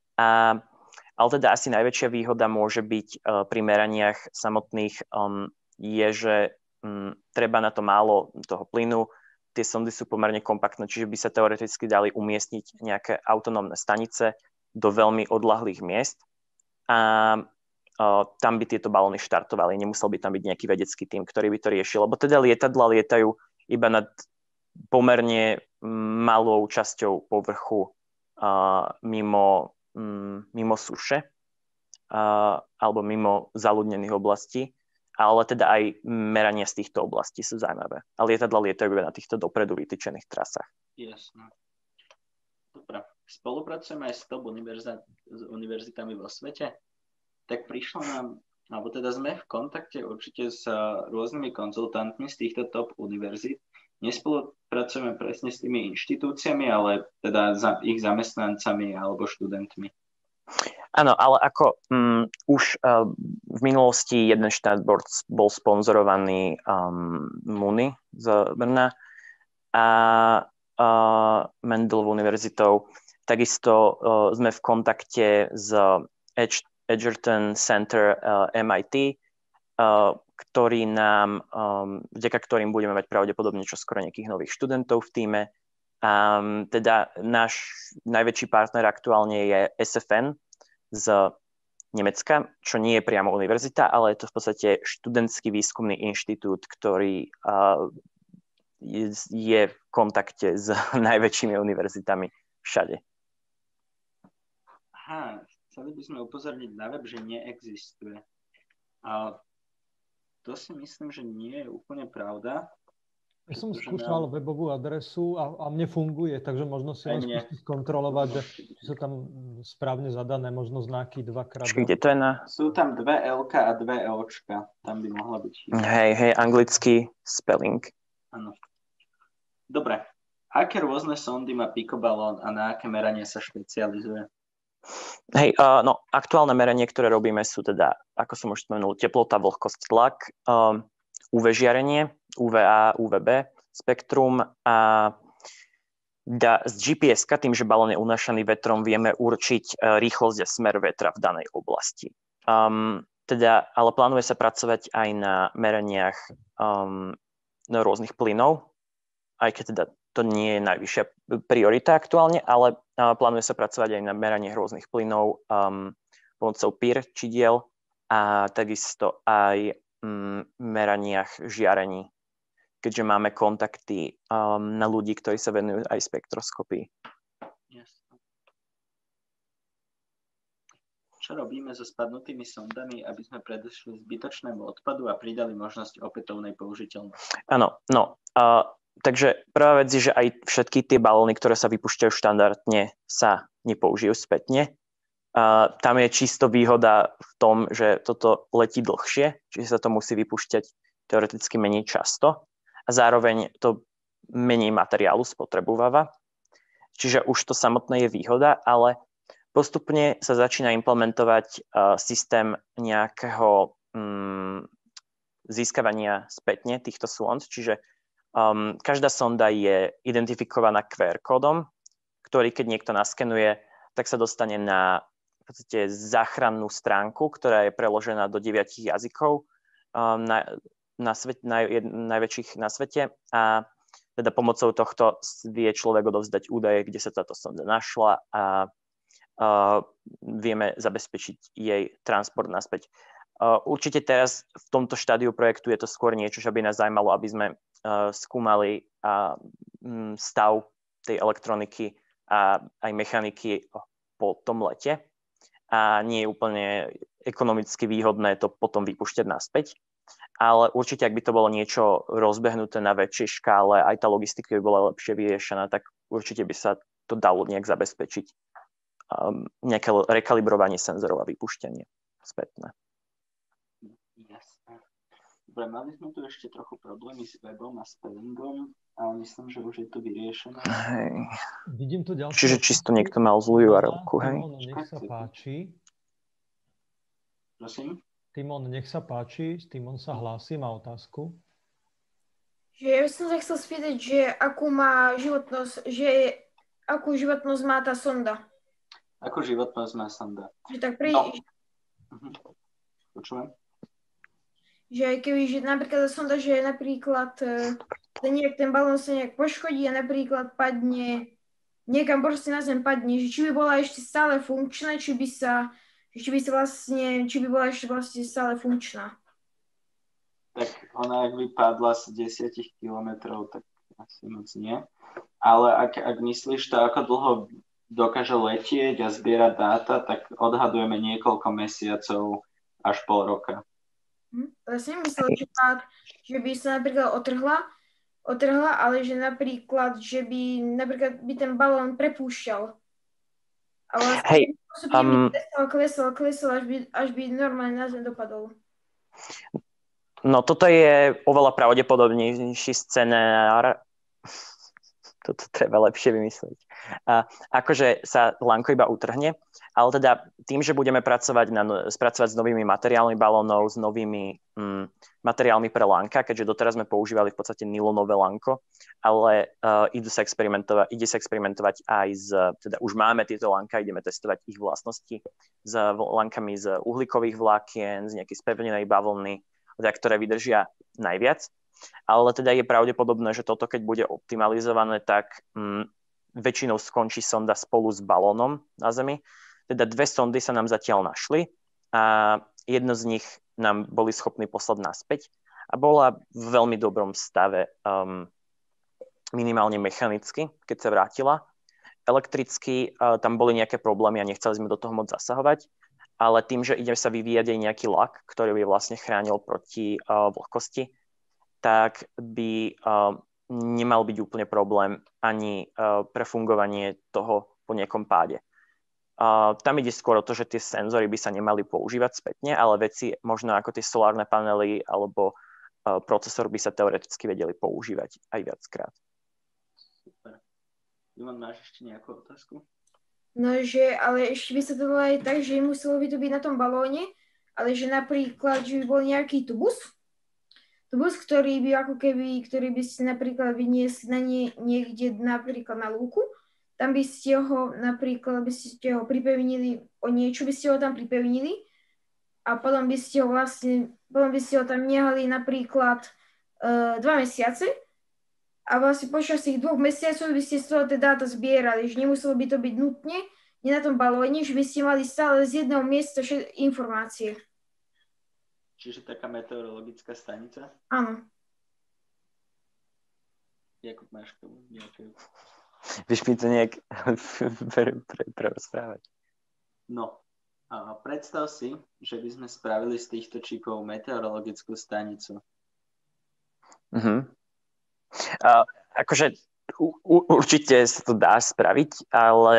Ale teda asi najväčšia výhoda môže byť pri meraniach samotných je, že treba na to málo toho plynu. Tie sondy sú pomerne kompaktné, čiže by sa teoreticky dali umiestniť nejaké autonómne stanice do veľmi odľahlých miest a tam by tieto balóny štartovali. Nemusel by tam byť nejaký vedecký tím, ktorý by to riešil, lebo teda lietadlá lietajú iba nad pomerne malou časťou povrchu mimo suše alebo mimo zaľudnených oblastí, ale teda aj merania z týchto oblastí sú zaujímavé. A lietadlá lietajú iba na týchto dopredu vytýčených trasách. Jasné. Dobre. Spolupracujeme aj s top univerzitami vo svete. Tak prišlo nám, alebo teda sme v kontakte určite s rôznymi konzultantmi z týchto top univerzít. Nespolupracujeme presne s tými inštitúciami, ale teda ich zamestnancami alebo študentmi. Áno, ale ako už v minulosti jeden štát bol sponzorovaný MUNI z Brna a Mendelovou univerzitou. Takisto sme v kontakte s Edgerton Center MIT, vďaka ktorým budeme mať pravdepodobne čoskoro nejakých nových študentov v tíme. Teda náš najväčší partner aktuálne je SFN z Nemecka, čo nie je priamo univerzita, ale je to v podstate študentský výskumný inštitút, ktorý je v kontakte s najväčšími univerzitami všade. Aha, chceli by sme upozorniť na web, že neexistuje. A to si myslím, že nie je úplne pravda. Ja som skúšal webovú adresu a mne funguje, takže možno si len skúsiť skontrolovať, že či sú tam správne zadané možno znaky 2x2. Kde to je na... Sú tam 2 L-ka a 2 L-čka. Tam by mohla byť. Hej, anglický spelling. Áno. Dobre. Aké rôzne sondy má Picobalón a na aké meranie sa špecializuje? Hej, no aktuálne meranie, ktoré robíme, sú teda, ako som už spomenul, teplota, vlhkosť, tlak, UV žiarenie, UVA, UVB, spektrum a z GPS-ka, tým, že balón je unášaný vetrom, vieme určiť rýchlosť a smer vetra v danej oblasti. Ale plánuje sa pracovať aj na meraniach rôznych plynov, aj keď teda to nie je najvyššia priorita aktuálne, ale plánuje sa pracovať aj na meraniach rôznych plynov pomocou PIR čidiel a takisto aj meraniach žiarení, keďže máme kontakty na ľudí, ktorí sa venujú aj spektroskopii. Čo robíme so spadnutými sondami, aby sme predišli zbytočnému odpadu a pridali možnosť opätovnej použiteľnosti? Áno, takže prvá vec je, že aj všetky tie balóny, ktoré sa vypúšťajú štandardne, sa nepoužijú spätne. Tam je čisto výhoda v tom, že toto letí dlhšie, čiže sa to musí vypúšťať teoreticky menej často a zároveň to menej materiálu spotrebováva. Čiže už to samotné je výhoda, ale postupne sa začína implementovať systém nejakého získavania spätne týchto sond, čiže každá sonda je identifikovaná QR kódom, ktorý keď niekto naskenuje, tak sa dostane na v podstate záchrannú stránku, ktorá je preložená do 9 jazykov najväčších na svete a teda pomocou tohto vie človek odovzdať údaje, kde sa táto sonda našla a vieme zabezpečiť jej transport naspäť. Určite teraz v tomto štádiu projektu je to skôr niečo, čo by nás zaujímalo, aby sme skúmali stav tej elektroniky a aj mechaniky po tom lete. A nie je úplne ekonomicky výhodné to potom vypúšťať naspäť. Ale určite, ak by to bolo niečo rozbehnuté na väčšej škále, aj tá logistika by bola lepšie vyriešená, tak určite by sa to dalo nejak zabezpečiť. Nejaké rekalibrovanie senzorov a vypúšťanie spätné. Jasné. Dobre, mali sme tu ešte trochu problémy s webom a spellingom, ale myslím, že už je to vyriešené. Hej. Vidím tu ďalšie. Čiže čisto niekto mal zlú URL-ku, hej? Timon, nech sa páči. Prosím? Timon, nech sa páči. Timon sa hlási, má otázku. Že ja som sa chcel spýtať, že akú životnosť má tá sonda? Akú životnosť má sonda? Že tak Počujem? Že aj keby, že napríklad tá sonda, že napríklad ten balón sa nejak poškodí a napríklad padne, niekam proste na zem padne, že či by bola ešte stále funkčná, či by bola ešte vlastne stále funkčná. Tak ona, ak by padla z 10 kilometrov, tak asi moc nie. Ale ak myslíš to, ako dlho dokáže letieť a zbierať dáta, tak odhadujeme niekoľko mesiacov až pol roka. Ja si nemyslel, že by sa napríklad otrhla, ale že napríklad, by ten balón prepúšťal. A vlastne klesol, až by normálne na zem dopadol. No toto je oveľa pravdepodobnejší scenár. Toto treba lepšie vymyslieť. Akože sa lánko iba utrhne, ale teda tým, že budeme spracovať s novými materiálmi balónov, s novými materiálmi pre lánka, keďže doteraz sme používali v podstate nylonové lánko, ale ide sa experimentovať aj teda už máme tieto lánka, ideme testovať ich vlastnosti s lánkami z uhlíkových vlákien, z nejakej spevnenej bavlny, ktoré vydržia najviac. Ale teda je pravdepodobné, že toto, keď bude optimalizované, tak väčšinou skončí sonda spolu s balónom na Zemi. Teda 2 sondy sa nám zatiaľ našli a jedno z nich nám boli schopní poslať naspäť a bola v veľmi dobrom stave, minimálne mechanicky, keď sa vrátila. Elektricky tam boli nejaké problémy a nechceli sme do toho moc zasahovať, ale tým, že ide sa vyvíjať aj nejaký lak, ktorý by vlastne chránil proti vlhkosti, tak by nemal byť úplne problém ani pre fungovanie toho po nejakom páde. Tam ide skôr o to, že tie senzory by sa nemali používať spätne, ale veci možno ako tie solárne panely alebo procesor by sa teoreticky vedeli používať aj viackrát. Super. Ivan, máš ešte nejakú otázku? No, že, ale ešte by sa to dalo aj tak, že muselo by to byť na tom balóne, ale že napríklad, že by bol nejaký tubus, ktorý by ako keby, ktorý by ste napríklad vyniesli na niekde napríklad na lúku, tam by ste ho napríklad, pripevnili o niečo, by ste ho tam pripevnili a potom by ste ho tam nehali napríklad 2 mesiace a vlastne počas tých 2 mesiacov by ste z toho tie dáta zbierali, že nemuselo by to byť nutne, nie na tom balóne, že by ste mali stále z jedného miesta informácie. Čiže taká meteorologická stanica? Áno. Jakub, máš k tomu nejaké? Vieš mi to nejak prerozprávať? No, predstav si, že by sme spravili z týchto čipov meteorologickú stanicu. Akože určite sa to dá spraviť, ale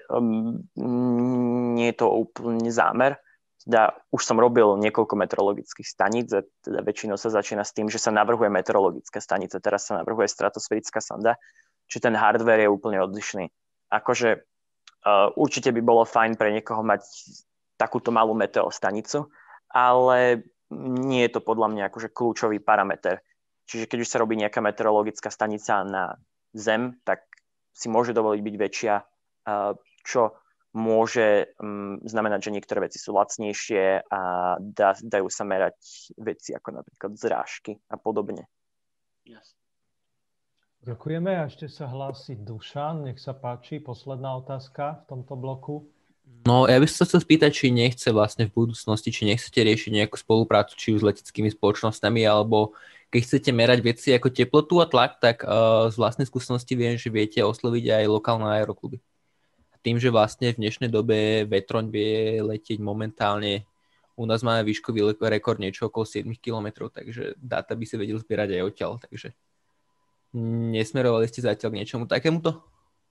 nie je to úplne zámer. Teda už som robil niekoľko meteorologických staníc, teda väčšinou sa začína s tým, že sa navrhuje meteorologická stanica, teraz sa navrhuje stratosférická sonda, čiže ten hardware je úplne odlišný. Akože určite by bolo fajn pre niekoho mať takúto malú meteostanicu, ale nie je to podľa mňa akože kľúčový parameter. Čiže keď už sa robí nejaká meteorologická stanica na Zem, tak si môže dovoliť byť väčšia, čo môže znamenať, že niektoré veci sú lacnejšie a dajú sa merať veci ako napríklad zrážky a podobne. Jasne. Ďakujeme. A ešte sa hlási Dušan. Nech sa páči, posledná otázka v tomto bloku. No, ja by som sa chcel spýtať, či nechce vlastne v budúcnosti, či nechcete riešiť nejakú spoluprácu, či už s leteckými spoločnosťami, alebo keď chcete merať veci ako teplotu a tlak, tak z vlastnej skúsenosti viem, že viete osloviť aj lokálne aerokluby. Tým, že vlastne v dnešnej dobe vetroň vie letieť momentálne, u nás máme výškový rekord niečo okolo 7 km, takže dáta by si vedel zbierať aj odtiaľ, takže nesmerovali ste zatiaľ k niečomu takémuto?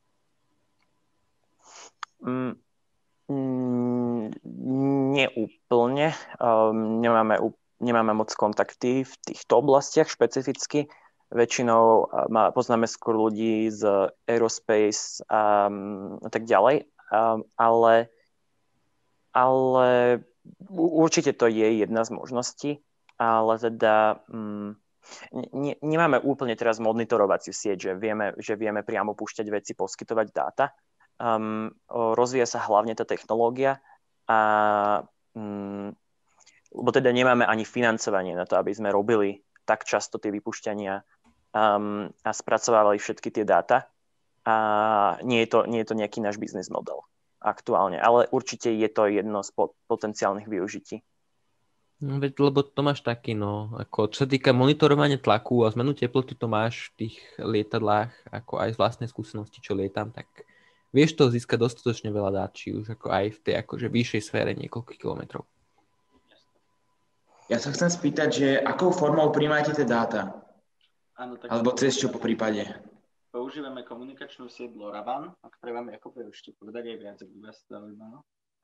Nie úplne. Nemáme moc kontakty v týchto oblastiach špecificky. Väčšinou poznáme skôr ľudí z aerospace a tak ďalej, ale určite to je jedna z možností, ale teda nemáme úplne teraz monitorovaciu sieť, že vieme priamo púšťať veci, poskytovať dáta. Rozvíja sa hlavne tá technológia lebo teda nemáme ani financovanie na to, aby sme robili tak často tie vypúšťania a spracovávali všetky tie dáta. A nie je to nejaký náš biznis model aktuálne, ale určite je to jedno z potenciálnych využití. No, lebo to máš taký, ako čo sa týka monitorovania tlaku a zmenu teploty, to máš v tých lietadlách, ako aj z vlastnej skúsenosti, čo lietam, tak vieš to získať dostatočne veľa dát, či už ako aj v tej akože vyššej sfére niekoľkých kilometrov. Ja sa chcem spýtať, že akou formou prijímate tie dáta? Áno, tak alebo cez čo po prípade? Používame komunikačnú sieť LoRaWAN, ak treba mi ako ešte povedať aj viac, ak by vás to zaujímalo.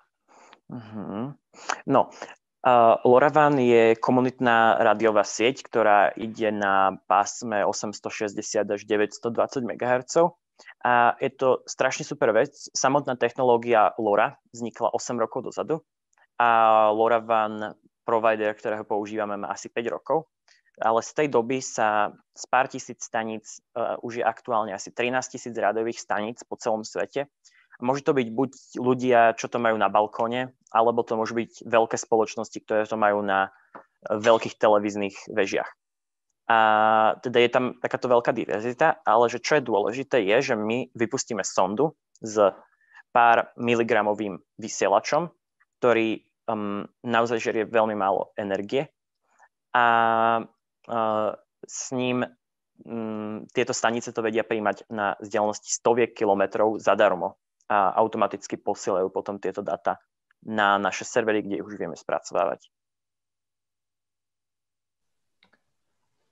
No, LoRaWAN je komunitná rádiová sieť, ktorá ide na pásme 860 až 920 MHz. A je to strašne super vec. Samotná technológia LoRa vznikla 8 rokov dozadu a LoRaWAN provider, ktorého používame, má asi 5 rokov. Ale z tej doby sa z pár tisíc staníc už je aktuálne asi 13 000 rádiových staníc po celom svete. Môže to byť buď ľudia, čo to majú na balkóne, alebo to môžu byť veľké spoločnosti, ktoré to majú na veľkých televíznych vežiach. A teda je tam takáto veľká diverzita, ale že čo je dôležité je, že my vypustíme sondu s pár miligramovým vysielačom, ktorý naozaj žerie veľmi málo energie a s ním tieto stanice to vedia prijímať na vzdialenosti stoviek kilometrov zadarmo a automaticky posielajú potom tieto dáta na naše servery, kde už vieme spracovávať.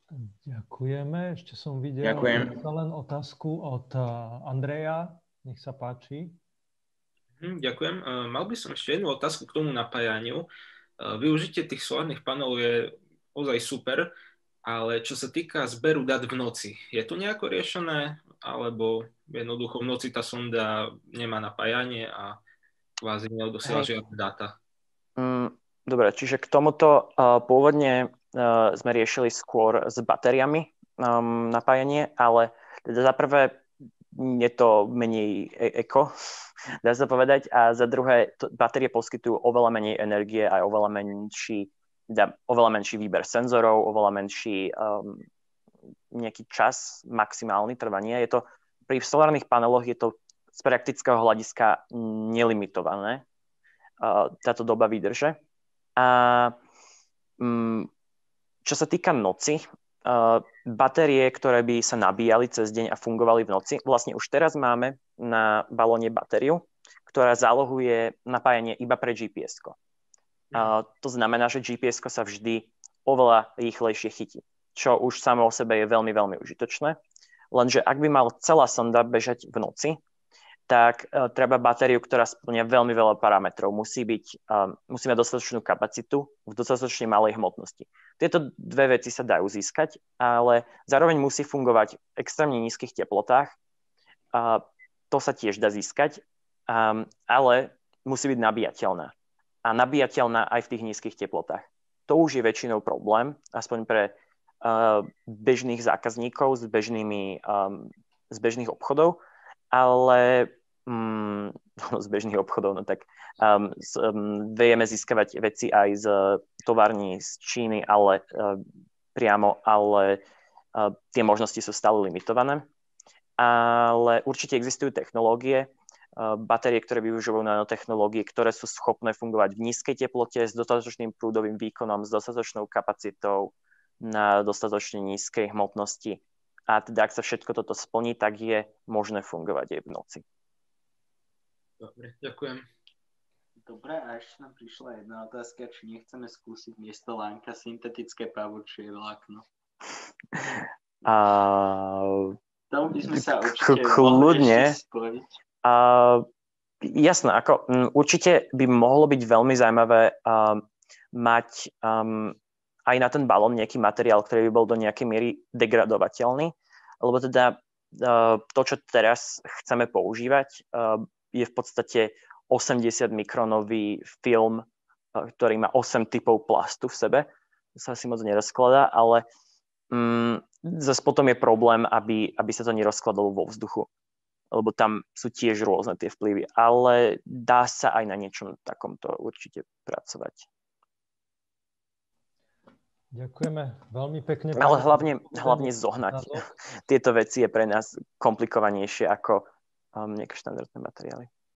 Ďakujeme. Ešte som videl len otázku od Andreja. Nech sa páči. Ďakujem. Mal by som ešte jednu otázku k tomu napájaniu. Využitie tých solárnych panelov je ozaj super, ale čo sa týka zberu dát v noci, je to nejako riešené, alebo jednoducho v noci tá sonda nemá napájanie a kvázi neodosiela žiadne dáta? Dobre, čiže k tomuto pôvodne sme riešili skôr s batériami napájanie, ale teda za prvé je to menej eko, dá sa povedať, a za druhé batérie poskytujú oveľa menej energie a oveľa menší výber senzorov, oveľa menší nejaký čas maximálny trvanie. Je to, pri solárnych paneloch je to z praktického hľadiska nelimitované, táto doba výdrže. A čo sa týka noci, batérie, ktoré by sa nabíjali cez deň a fungovali v noci, vlastne už teraz máme na balóne batériu, ktorá zálohuje napájanie iba pre GPS-ko. To znamená, že GPS-ko sa vždy oveľa rýchlejšie chytí, čo už samo o sebe je veľmi, veľmi užitočné. Lenže ak by mal celá sonda bežať v noci, tak treba batériu, ktorá spĺňa veľmi veľa parametrov. Musí mať dostatočnú kapacitu v dostatočne malej hmotnosti. Tieto dve veci sa dajú získať, ale zároveň musí fungovať v extrémne nízkych teplotách. To sa tiež dá získať, ale musí byť nabíjateľná. A nabíjateľná aj v tých nízkych teplotách. To už je väčšinou problém, aspoň pre bežných zákazníkov z bežných obchodov, ale z bežných obchodov, no tak vieme získavať veci aj z tovární z Číny, ale priamo, ale tie možnosti sú stále limitované. Ale určite existujú technológie, batérie, ktoré využívajú nanotechnológie, ktoré sú schopné fungovať v nízkej teplote s dostatočným prúdovým výkonom, s dostatočnou kapacitou na dostatočne nízkej hmotnosti. A teda, ak sa všetko toto splní, tak je možné fungovať aj v noci. Dobre, ďakujem. Dobre, a ešte nám prišla jedna otázka, či nechceme skúsiť miesto lánka syntetické pavučie vlákno. Tomu by sme sa určite mohli ešte spojiť. Jasné, určite by mohlo byť veľmi zaujímavé mať aj na ten balón nejaký materiál, ktorý by bol do nejakej miery degradovateľný, lebo teda to, čo teraz chceme používať, je v podstate 80 mikronový film, ktorý má 8 typov plastu v sebe. To sa asi moc nerozkladá, ale zase potom je problém, aby sa to nerozkladalo vo vzduchu, lebo tam sú tiež rôzne tie vplyvy, ale dá sa aj na niečom takomto určite pracovať. Ďakujeme veľmi pekne. Ale hlavne zohnať tieto veci je pre nás komplikovanejšie ako nejaké štandardné materiály.